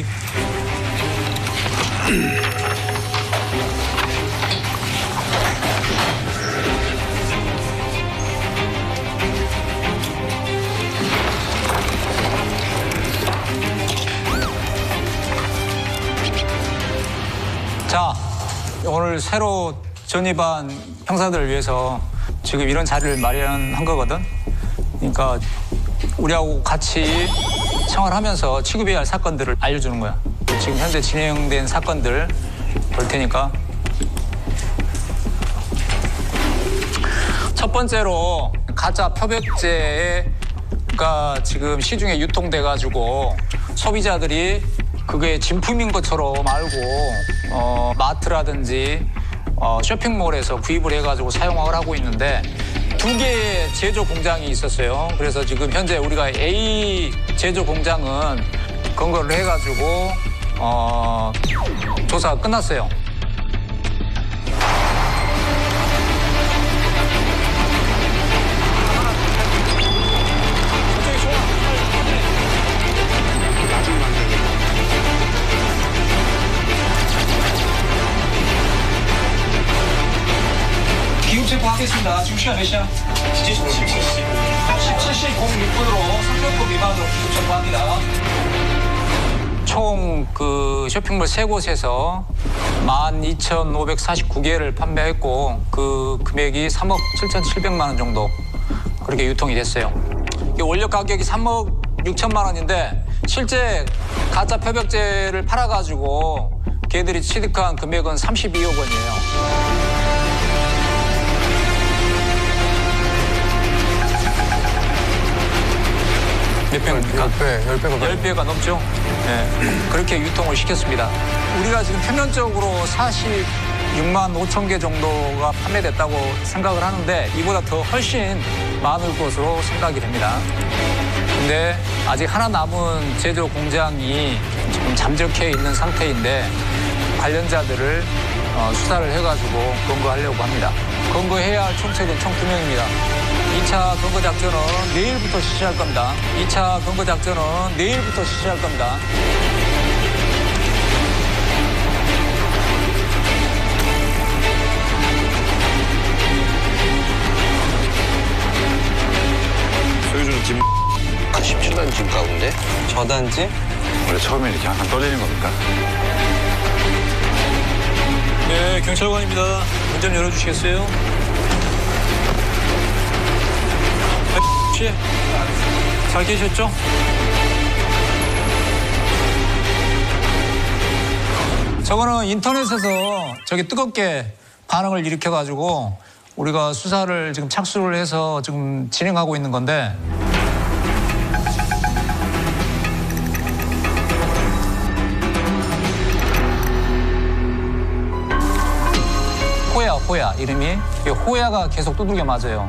자, 오늘 새로 전입한 형사들을 위해서 지금 이런 자리를 마련한 거거든. 그러니까 우리하고 같이 생활하면서 취급해야 할 사건들을 알려주는 거야. 지금 현재 진행된 사건들 볼 테니까. 첫 번째로 가짜 표백제의 그러니까 지금 시중에 유통돼 가지고 소비자들이 그게 진품인 것처럼 알고 마트라든지 쇼핑몰에서 구입을 해가지고 사용을 하고 있는데 2개의 제조 공장이 있었어요. 그래서 지금 현재 우리가 A 제조 공장은 검거를 해가지고 조사가 끝났어요. 기록 체포하겠습니다. 지금 시간 몇 시야? 17시 06분으로 상표법 위반으로 기록 체포합니다. 총 그 쇼핑몰 3곳에서 12,549개를 판매했고 그 금액이 3억 7,700만 원 정도 그렇게 유통이 됐어요. 이 원료 가격이 3억 6천만 원인데 실제 가짜 표백제를 팔아가지고 걔들이 취득한 금액은 32억 원이에요. 몇 배입니까? 10배가 넘죠. 네. 그렇게 유통을 시켰습니다. 우리가 지금 표면적으로 46만 5천 개 정도가 판매됐다고 생각을 하는데 이보다 더 훨씬 많을 것으로 생각이 됩니다. 근데 아직 하나 남은 제조 공장이 지금 잠적해 있는 상태인데 관련자들을 수사를 해가지고 검거하려고 합니다. 검거해야 할 총책은 총 2명입니다. 2차 검거 작전은 내일부터 실시할 겁니다. 2차 검거 작전은 내일부터 실시할 겁니다. 소유주는 지금 17단지 가운데 저단지? 원래 처음에 이렇게 항상 떠지는 겁니까? 네, 경찰관입니다. 문 좀 열어주시겠어요? 혹시 잘 계셨죠? 저거는 인터넷에서 저게 뜨겁게 반응을 일으켜가지고 우리가 수사를 지금 착수를 해서 지금 진행하고 있는 건데 호야 이름이 호야가 계속 두들겨 맞아요.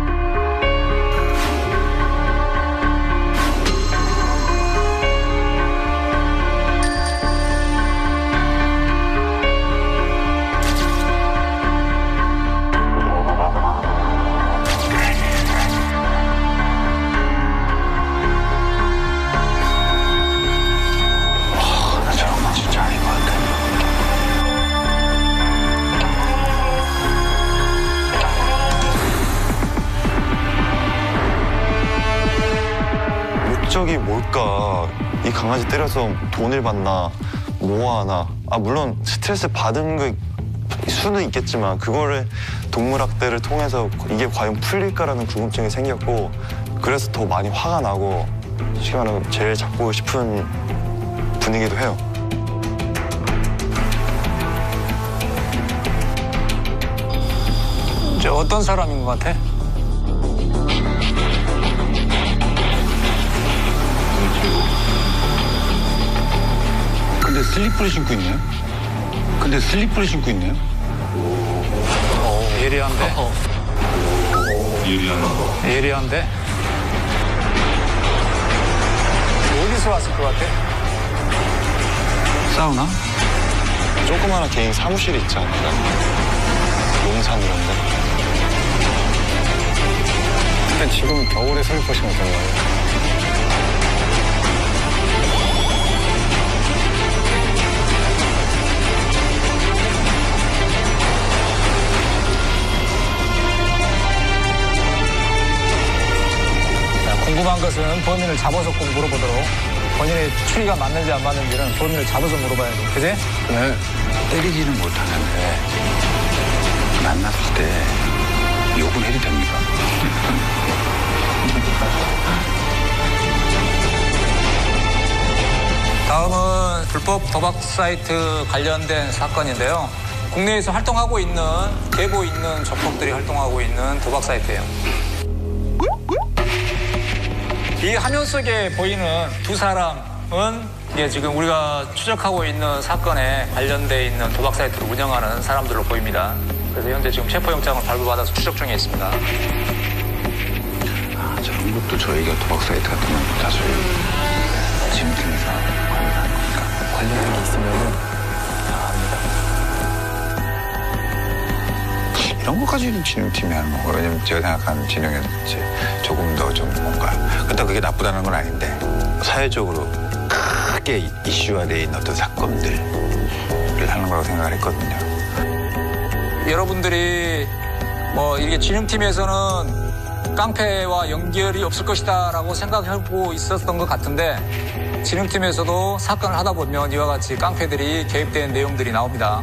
목적이 뭘까? 이 강아지 때려서 돈을 받나? 뭐 하나? 물론 스트레스 받은 거 수는 있겠지만 그거를 동물학대를 통해서 이게 과연 풀릴까라는 궁금증이 생겼고 그래서 더 많이 화가 나고 쉽게 말하면 제일 잡고 싶은 분위기도 해요. 이제 어떤 사람인 것 같아? 근데 슬리퍼를 신고 있네요? 예리한데? 예리한데? 어디서 왔을 것 같아? 사우나? 조그마한 개인 사무실이 있지 않을까? 용산 이런 데? 근데 지금 겨울에 슬리퍼 신었단 말이에요. 궁금한 것은 범인을 잡아서 꼭 물어보도록. 본인의 추리가 맞는지 안 맞는지는 범인을 잡아서 물어봐야 돼. 그지? 네. 때리지는 못하는데 만났을 때 욕은 해도 됩니까? 다음은 불법 도박 사이트 관련된 사건인데요. 국내에서 활동하고 있는, 계보 있는 조폭들이 활동하고 있는 도박 사이트예요. 이 화면 속에 보이는 두 사람은 이게 지금 우리가 추적하고 있는 사건에 관련돼 있는 도박 사이트를 운영하는 사람들로 보입니다. 그래서 현재 지금 체포영장을 발부받아서 추적 중에 있습니다. 아, 저런 것도 저희가 도박 사이트 같은 건 사실 지금팀에서 관리하는 거니까 관련된 게 있으면 이런 것까지는 진흥팀이 하는 거고 왜냐면 제가 생각하는 진흥은 이제 조금 더 좀 뭔가 그렇다고 그게 나쁘다는 건 아닌데 사회적으로 크게 이슈화되어 있는 어떤 사건들을 하는 거라고 생각을 했거든요. 여러분들이 뭐 이게 진흥팀에서는 깡패와 연결이 없을 것이다라고 생각하고 있었던 것 같은데 진흥팀에서도 사건을 하다 보면 이와 같이 깡패들이 개입된 내용들이 나옵니다.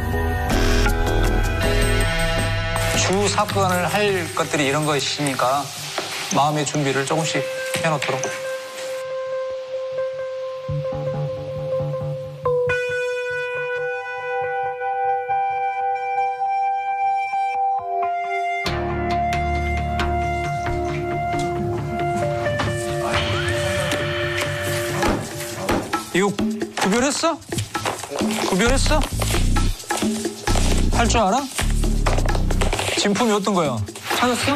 주 사건을 할 것들이 이런 것이니까 마음의 준비를 조금씩 해놓도록. 이거 구별했어? 구별했어? 할 줄 알아? 진품이 어떤 거야? 찾았어?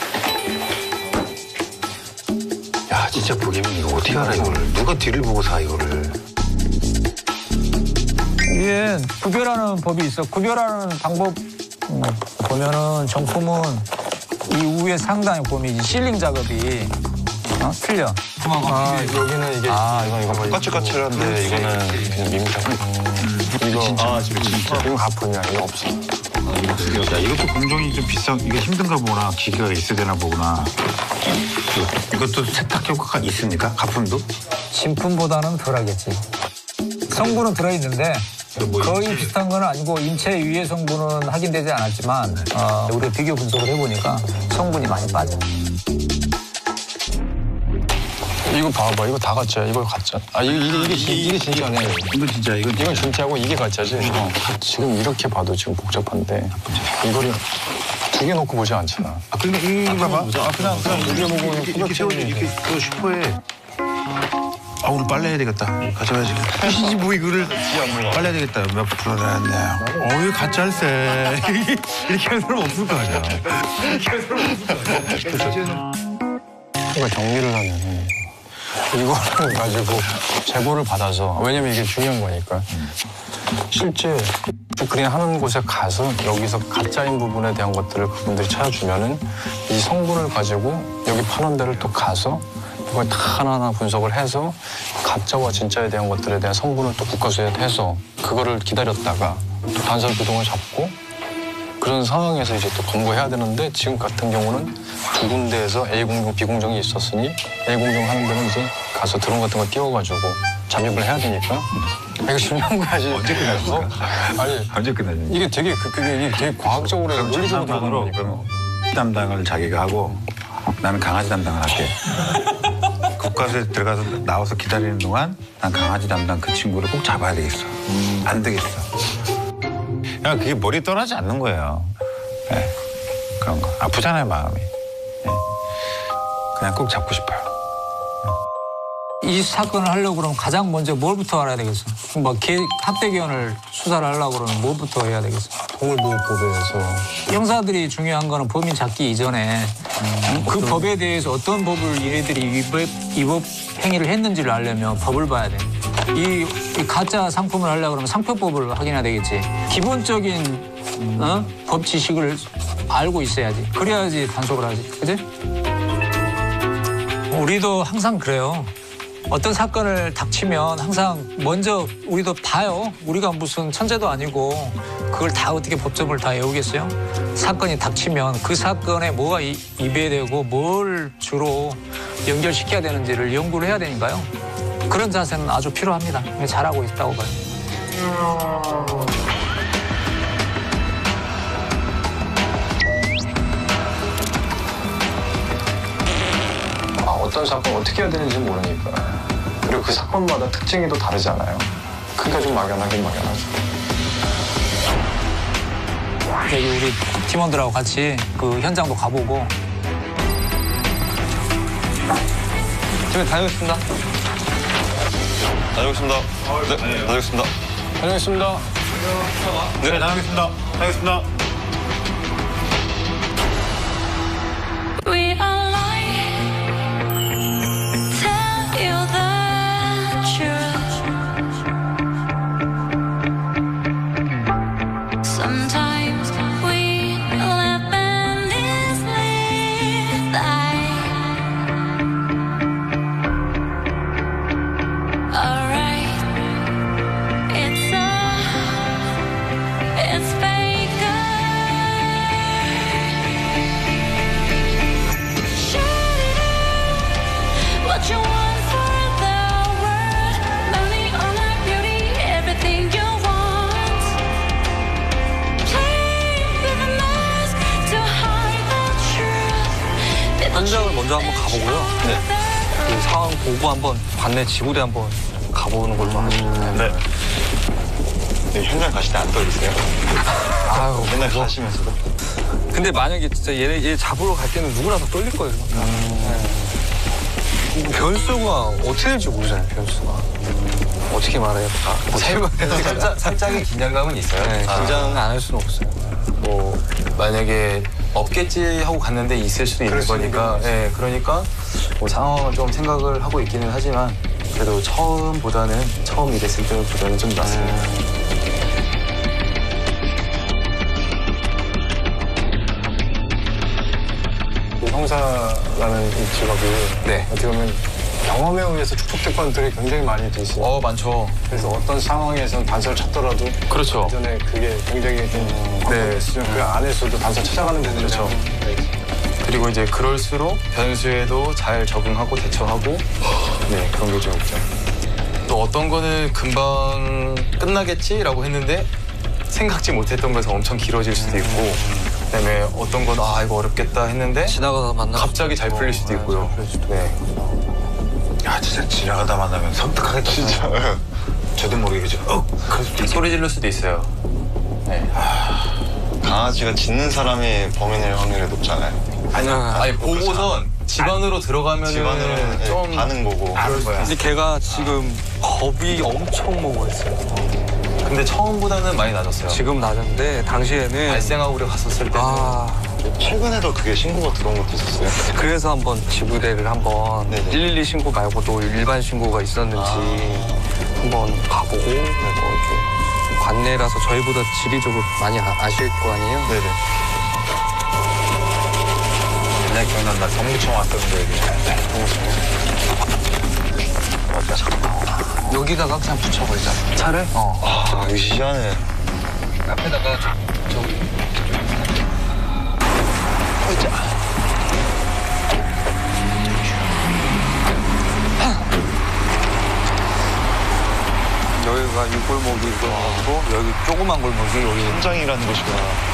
야 진짜 보기면 이거 어떻게 알아 이거를 누가 뒤를 보고 사 이거를 이게 구별하는 법이 있어. 구별하는 방법 보면은 정품은 이 위에 상당히 보면 실링 작업이 틀려. 여기는 이게 이건 까칠까칠한데 이거는 그냥 밋밋하고 이거 진짜 이거 가품이야. 이거 없어. 야, 이것도 공정이 좀 비싸. 이거 힘든가 보구나. 기계가 있어야 되나 보구나. 이것도 세탁 효과가 있습니까? 가품도? 진품보다는 덜하겠지. 성분은 들어있는데 거의 비슷한 건 아니고 인체 유해 성분은 확인되지 않았지만 우리가 비교 분석을 해보니까 성분이 많이 빠져. 이거 봐봐, 이거 다 가짜야. 이거 가짜. 아 이게 진짜네. 이건 진짜 이건 진짜고 이게 가짜지. 지금 이렇게 봐도 지금 복잡한데 이거를 두 개 놓고 보지 않잖아. 아 그러니까 이거 봐봐. 그냥 우겨보고 이렇게 세워줘. 이렇게 또 슈퍼에. 아 오늘 빨래해야 되겠다. 가져가야지. 피시지 뭐 이거를 빨래해야 되겠다. 몇 프로 나왔네. 이거 가짜일세. 이렇게 하는 사람 없을 거 아니야. 이렇게 하는 사람 없을 거 아니야. 이거 정리를 하면 이거를 가지고 제보를 받아서 왜냐면 이게 중요한 거니까 실제 그냥 하는 곳에 가서 여기서 가짜인 부분에 대한 것들을 그분들이 찾아주면은 이 성분을 가지고 여기 파는 데를 또 가서 이걸 다 하나하나 분석을 해서 가짜와 진짜에 대한 것들에 대한 성분을 또 국가수에 해서 그거를 기다렸다가 또 단설 부동을 잡고 그런 상황에서 이제 또 검거해야 되는데 지금 같은 경우는 두 군데에서 A 공정, B 공정이 있었으니 A 공정 하는 데는 이제 가서 드론 같은 거 띄워가지고 잠입을 해야 되니까 이거 중요한 거야지. 언제 끝났어? 아니 언제 끝났니? 이게 되게 이게 되게 과학적으로 논리적으로 담당으로 담당을 자기가 하고 나는 강아지 담당을 할게. 국가수에 들어가서 나와서 기다리는 동안 난 강아지 담당 그 친구를 꼭 잡아야 되겠어. 안 되겠어. 야, 그게 머리 떠나지 않는 거예요. 네, 그런 거. 아프잖아요, 마음이. 네. 그냥 꼭 잡고 싶어요. 이 사건을 하려고 그러면 가장 먼저 뭘부터 알아야 되겠어? 뭐 학대견을 수사를 하려고 그러면 뭐부터 해야 되겠어? 동물보호법에서 형사들이 중요한 거는 범인 잡기 이전에 그 법에 대해서 어떤 법을 얘네들이 위법 행위를 했는지를 알려면 법을 봐야 돼. 이 가짜 상품을 하려고 그러면 상표법을 확인해야 되겠지. 기본적인 법 지식을 알고 있어야지. 그래야지 단속을 하지. 그지? 우리도 항상 그래요. 어떤 사건을 닥치면 항상 먼저 우리도 봐요. 우리가 무슨 천재도 아니고 그걸 다 어떻게 법적을 다 외우겠어요? 사건이 닥치면 그 사건에 뭐가 입에되고 뭘 주로 연결시켜야 되는지를 연구를 해야 되니까요. 그런 자세는 아주 필요합니다. 잘하고 있다고 봐요. 어떤 사건 어떻게 해야 되는지 모르니까. 그리고 그 사건마다 특징이 또 다르잖아요. 그러니까 좀 막연하긴 막연하죠. 여기 우리 팀원들하고 같이 그 현장도 가보고 지금 다녀오겠습니다. 다녀오겠습니다. 네, 다녀오겠습니다. 다녀오겠습니다. 네, 다녀오겠습니다. 다녀오겠습니다. We are lying. Tell you the truth. Sometimes we live endlessly. Alright, it's fake. What you want for the world? Money, honor, beauty, everything you want. Play with a mask to hide the truth. 현장을 먼저 한번 가보고요. 네. 그 상황 보고 한번 관내 지구대 한번 가보는 걸로 하시죠. 네. 네, 현장 가실 때 안 떨리세요? 아유, 맨날 가시면서도. 근데 만약에 진짜 얘 잡으러 갈 때는 누구나 다 떨릴 거예요. 변수가 어떻게 될지 모르잖아요, 변수가. 어떻게 말해요? 살짝의 긴장감은 있어요. 네, 긴장 안 할 수는 없어요. 뭐 만약에 없겠지 하고 갔는데 있을 수도 있는 거니까. 예, 그러니까 뭐 상황을 좀 생각을 하고 있기는 하지만 그래도 처음 일했을 때보다는 좀 낫습니다. 형사라는 이 직업이 어떻게 보면 경험에 의해서 축적된 것들이 굉장히 많이 돼 있어요. 많죠. 그래서 어떤 상황에서 단서를 찾더라도 그렇죠. 예전에 그게 굉장히 그 안에서도 단서 찾아가는 부분이 그렇죠. 그리고 이제 그럴수록 변수에도 잘 적응하고 대처하고 그런 게 좀 있죠. 또 어떤 거는 금방 끝나겠지라고 했는데 생각지 못했던 거에서 엄청 길어질 수도 있고 그다음에 어떤 건 이거 어렵겠다 했는데 지나가다 만나 갑자기 잘 풀릴 수도 있고요. 네. 야, 진짜 지나가다 만나면 섬뜩하겠다. 진짜. 저도 모르게 그죠? 소리 지를 수도 있어요. 네. 강아지가 짖는 사람이 범인일 확률이 높잖아요. 아니 보고선 집안으로 들어가면은 집안으로는 좀 가는 거고. 근데 걔가 지금 겁이 엄청 먹어했어요. 근데 처음보다는 많이 낮았어요. 지금 낮은데 당시에는 발생하고 우리가 갔었을 때는 최근에도 그게 신고가 들어온 것도 있었어요. 그래서 한번 지구대를 한번 112 신고 말고도 일반 신고가 있었는지 한번 가보고 뭐 이렇게 관내라서 저희보다 지리적으로 많이 아실 거 아니에요? 네네. 옛날 기억난다. 경무청 왔던데 여기. 여기다가 그냥 붙여버리자. 차를? 의시하네. 앞에다가 여기가 이 골목이 있고 여기 조그만 골목이 여기 현장이라는 곳이구나.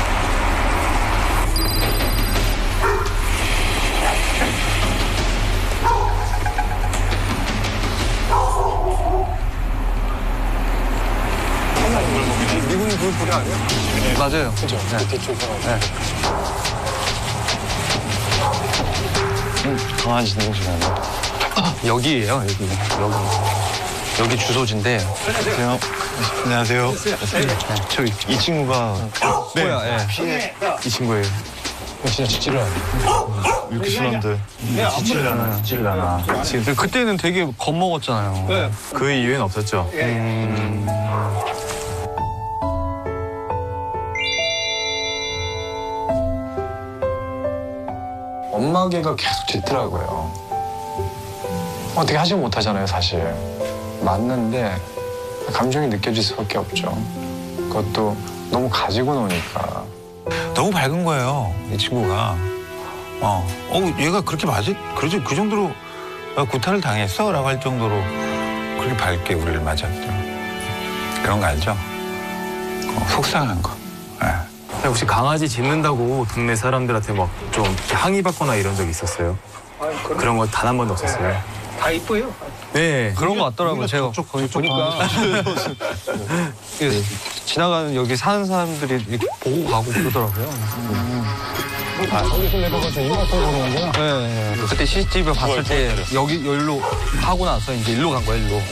미군 그 부리 아니에요? 맞아요. 그죠? 뒤쪽으로. 네. 강아지 능지가 여기예요, 여기 주소지인데. 안녕하세요. 안녕하세요. 저기 이 친구가 뭐야? 이 친구예요. 진짜 짖지를 않아. 이렇게 싫은데. 짖지를 않아. 근데 그때는 되게 겁먹었잖아요. 그 이유는 없었죠. 엄마 개가 계속 짖더라고요. 어떻게 하지 못하잖아요, 사실. 맞는데 감정이 느껴질 수밖에 없죠. 그것도 너무 가지고 노니까. 너무 밝은 거예요, 이 친구가. 얘가 그렇게 그러죠. 그 정도로 구타를 당했어? 라고 할 정도로 그렇게 밝게 우리를 맞았죠. 그런 거 알죠? 속상한 거. 혹시 강아지 짖는다고 동네 사람들한테 막 좀 항의받거나 이런 적 있었어요? 그런 거 단 한 번도 없었어요? 다 이뻐요. 네. 그런 거 같더라고요. 제가 거기 보니까 지나가는 여기 사는 사람들이 이렇게 보고 가고 그러더라고요. 거기서 내려가서 이만큼 걸어오는구나. 네. 그때 CCTV 봤을 때 여기로 하고 나서 이제 일로 간 거예요, 일로.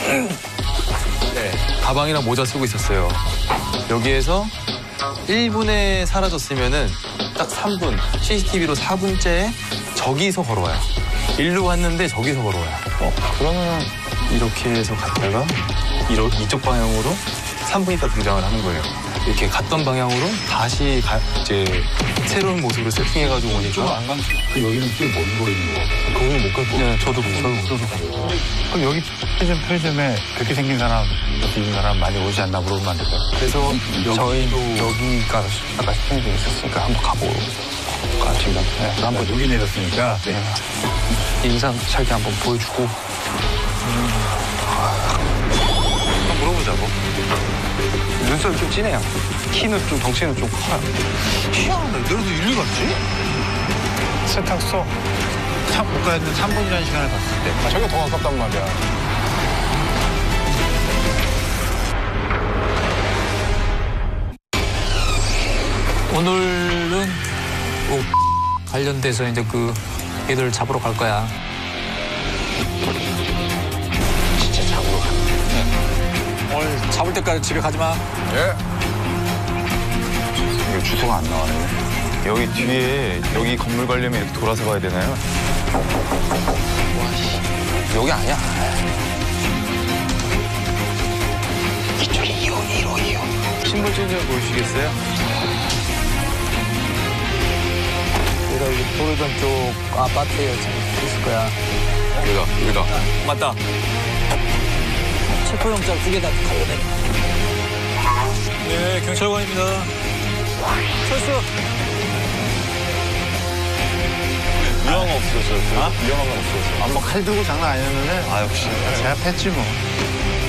네. 가방이랑 모자 쓰고 있었어요. 여기에서 1분에 사라졌으면은 딱 3분, CCTV로 4분째에 저기서 걸어와요. 일로 왔는데 저기서 걸어와요. 그러면 이렇게 해서 갔다가 이쪽 방향으로 3분 있다 등장을 하는 거예요. 이렇게 갔던 방향으로 다시 이제 새로운 모습으로 세팅해가지고 오니까. 안 간, 여기는 꽤 먼 거리는 거. 거기는 못 갈 거예요. 네, 저도 그럼 여기 편의점에 그렇게 생긴 사람, 생긴 사람 많이 오지 않나 물어보면 안 될까요? 그래서 저희도 여기가 아까 편의점이 있었으니까 한번 가보고 지금 네, 한번 여기 내렸으니까 네. 인상 살게 한번 보여주고 한번 물어보자고. 눈썹이 좀 진해요. 키는 좀 덩치는 좀 커요. 희한하네. 너희도 일리 갔지? 세탁소 못 가는데 3분이라는 시간을 봤을 때. 저게 더 가깝단 말이야. 오늘은 꼭 관련돼서 이제 그 애들 잡으러 갈 거야. 진짜 잡으러 가네. 오늘 잡을 때까지 집에 가지 마. 예. 이거 주소가 안 나와요. 여기 뒤에 여기 건물 가려면 이렇게 돌아서 가야 되나요? 여기 아니야. 이쪽이 2호. 신분증 좀 보여주시겠어요? 얘가 여기 도로변 쪽 아파트에 지금 있을 거야. 여기다. 맞다. 체포영장 2개 다 가려네. 네, 경찰관입니다. 철수. 위험한 없었어요. 위험한 건 없었어요. 뭐 칼 들고 장난 아니었는데. 아 역시. 제압했지 뭐.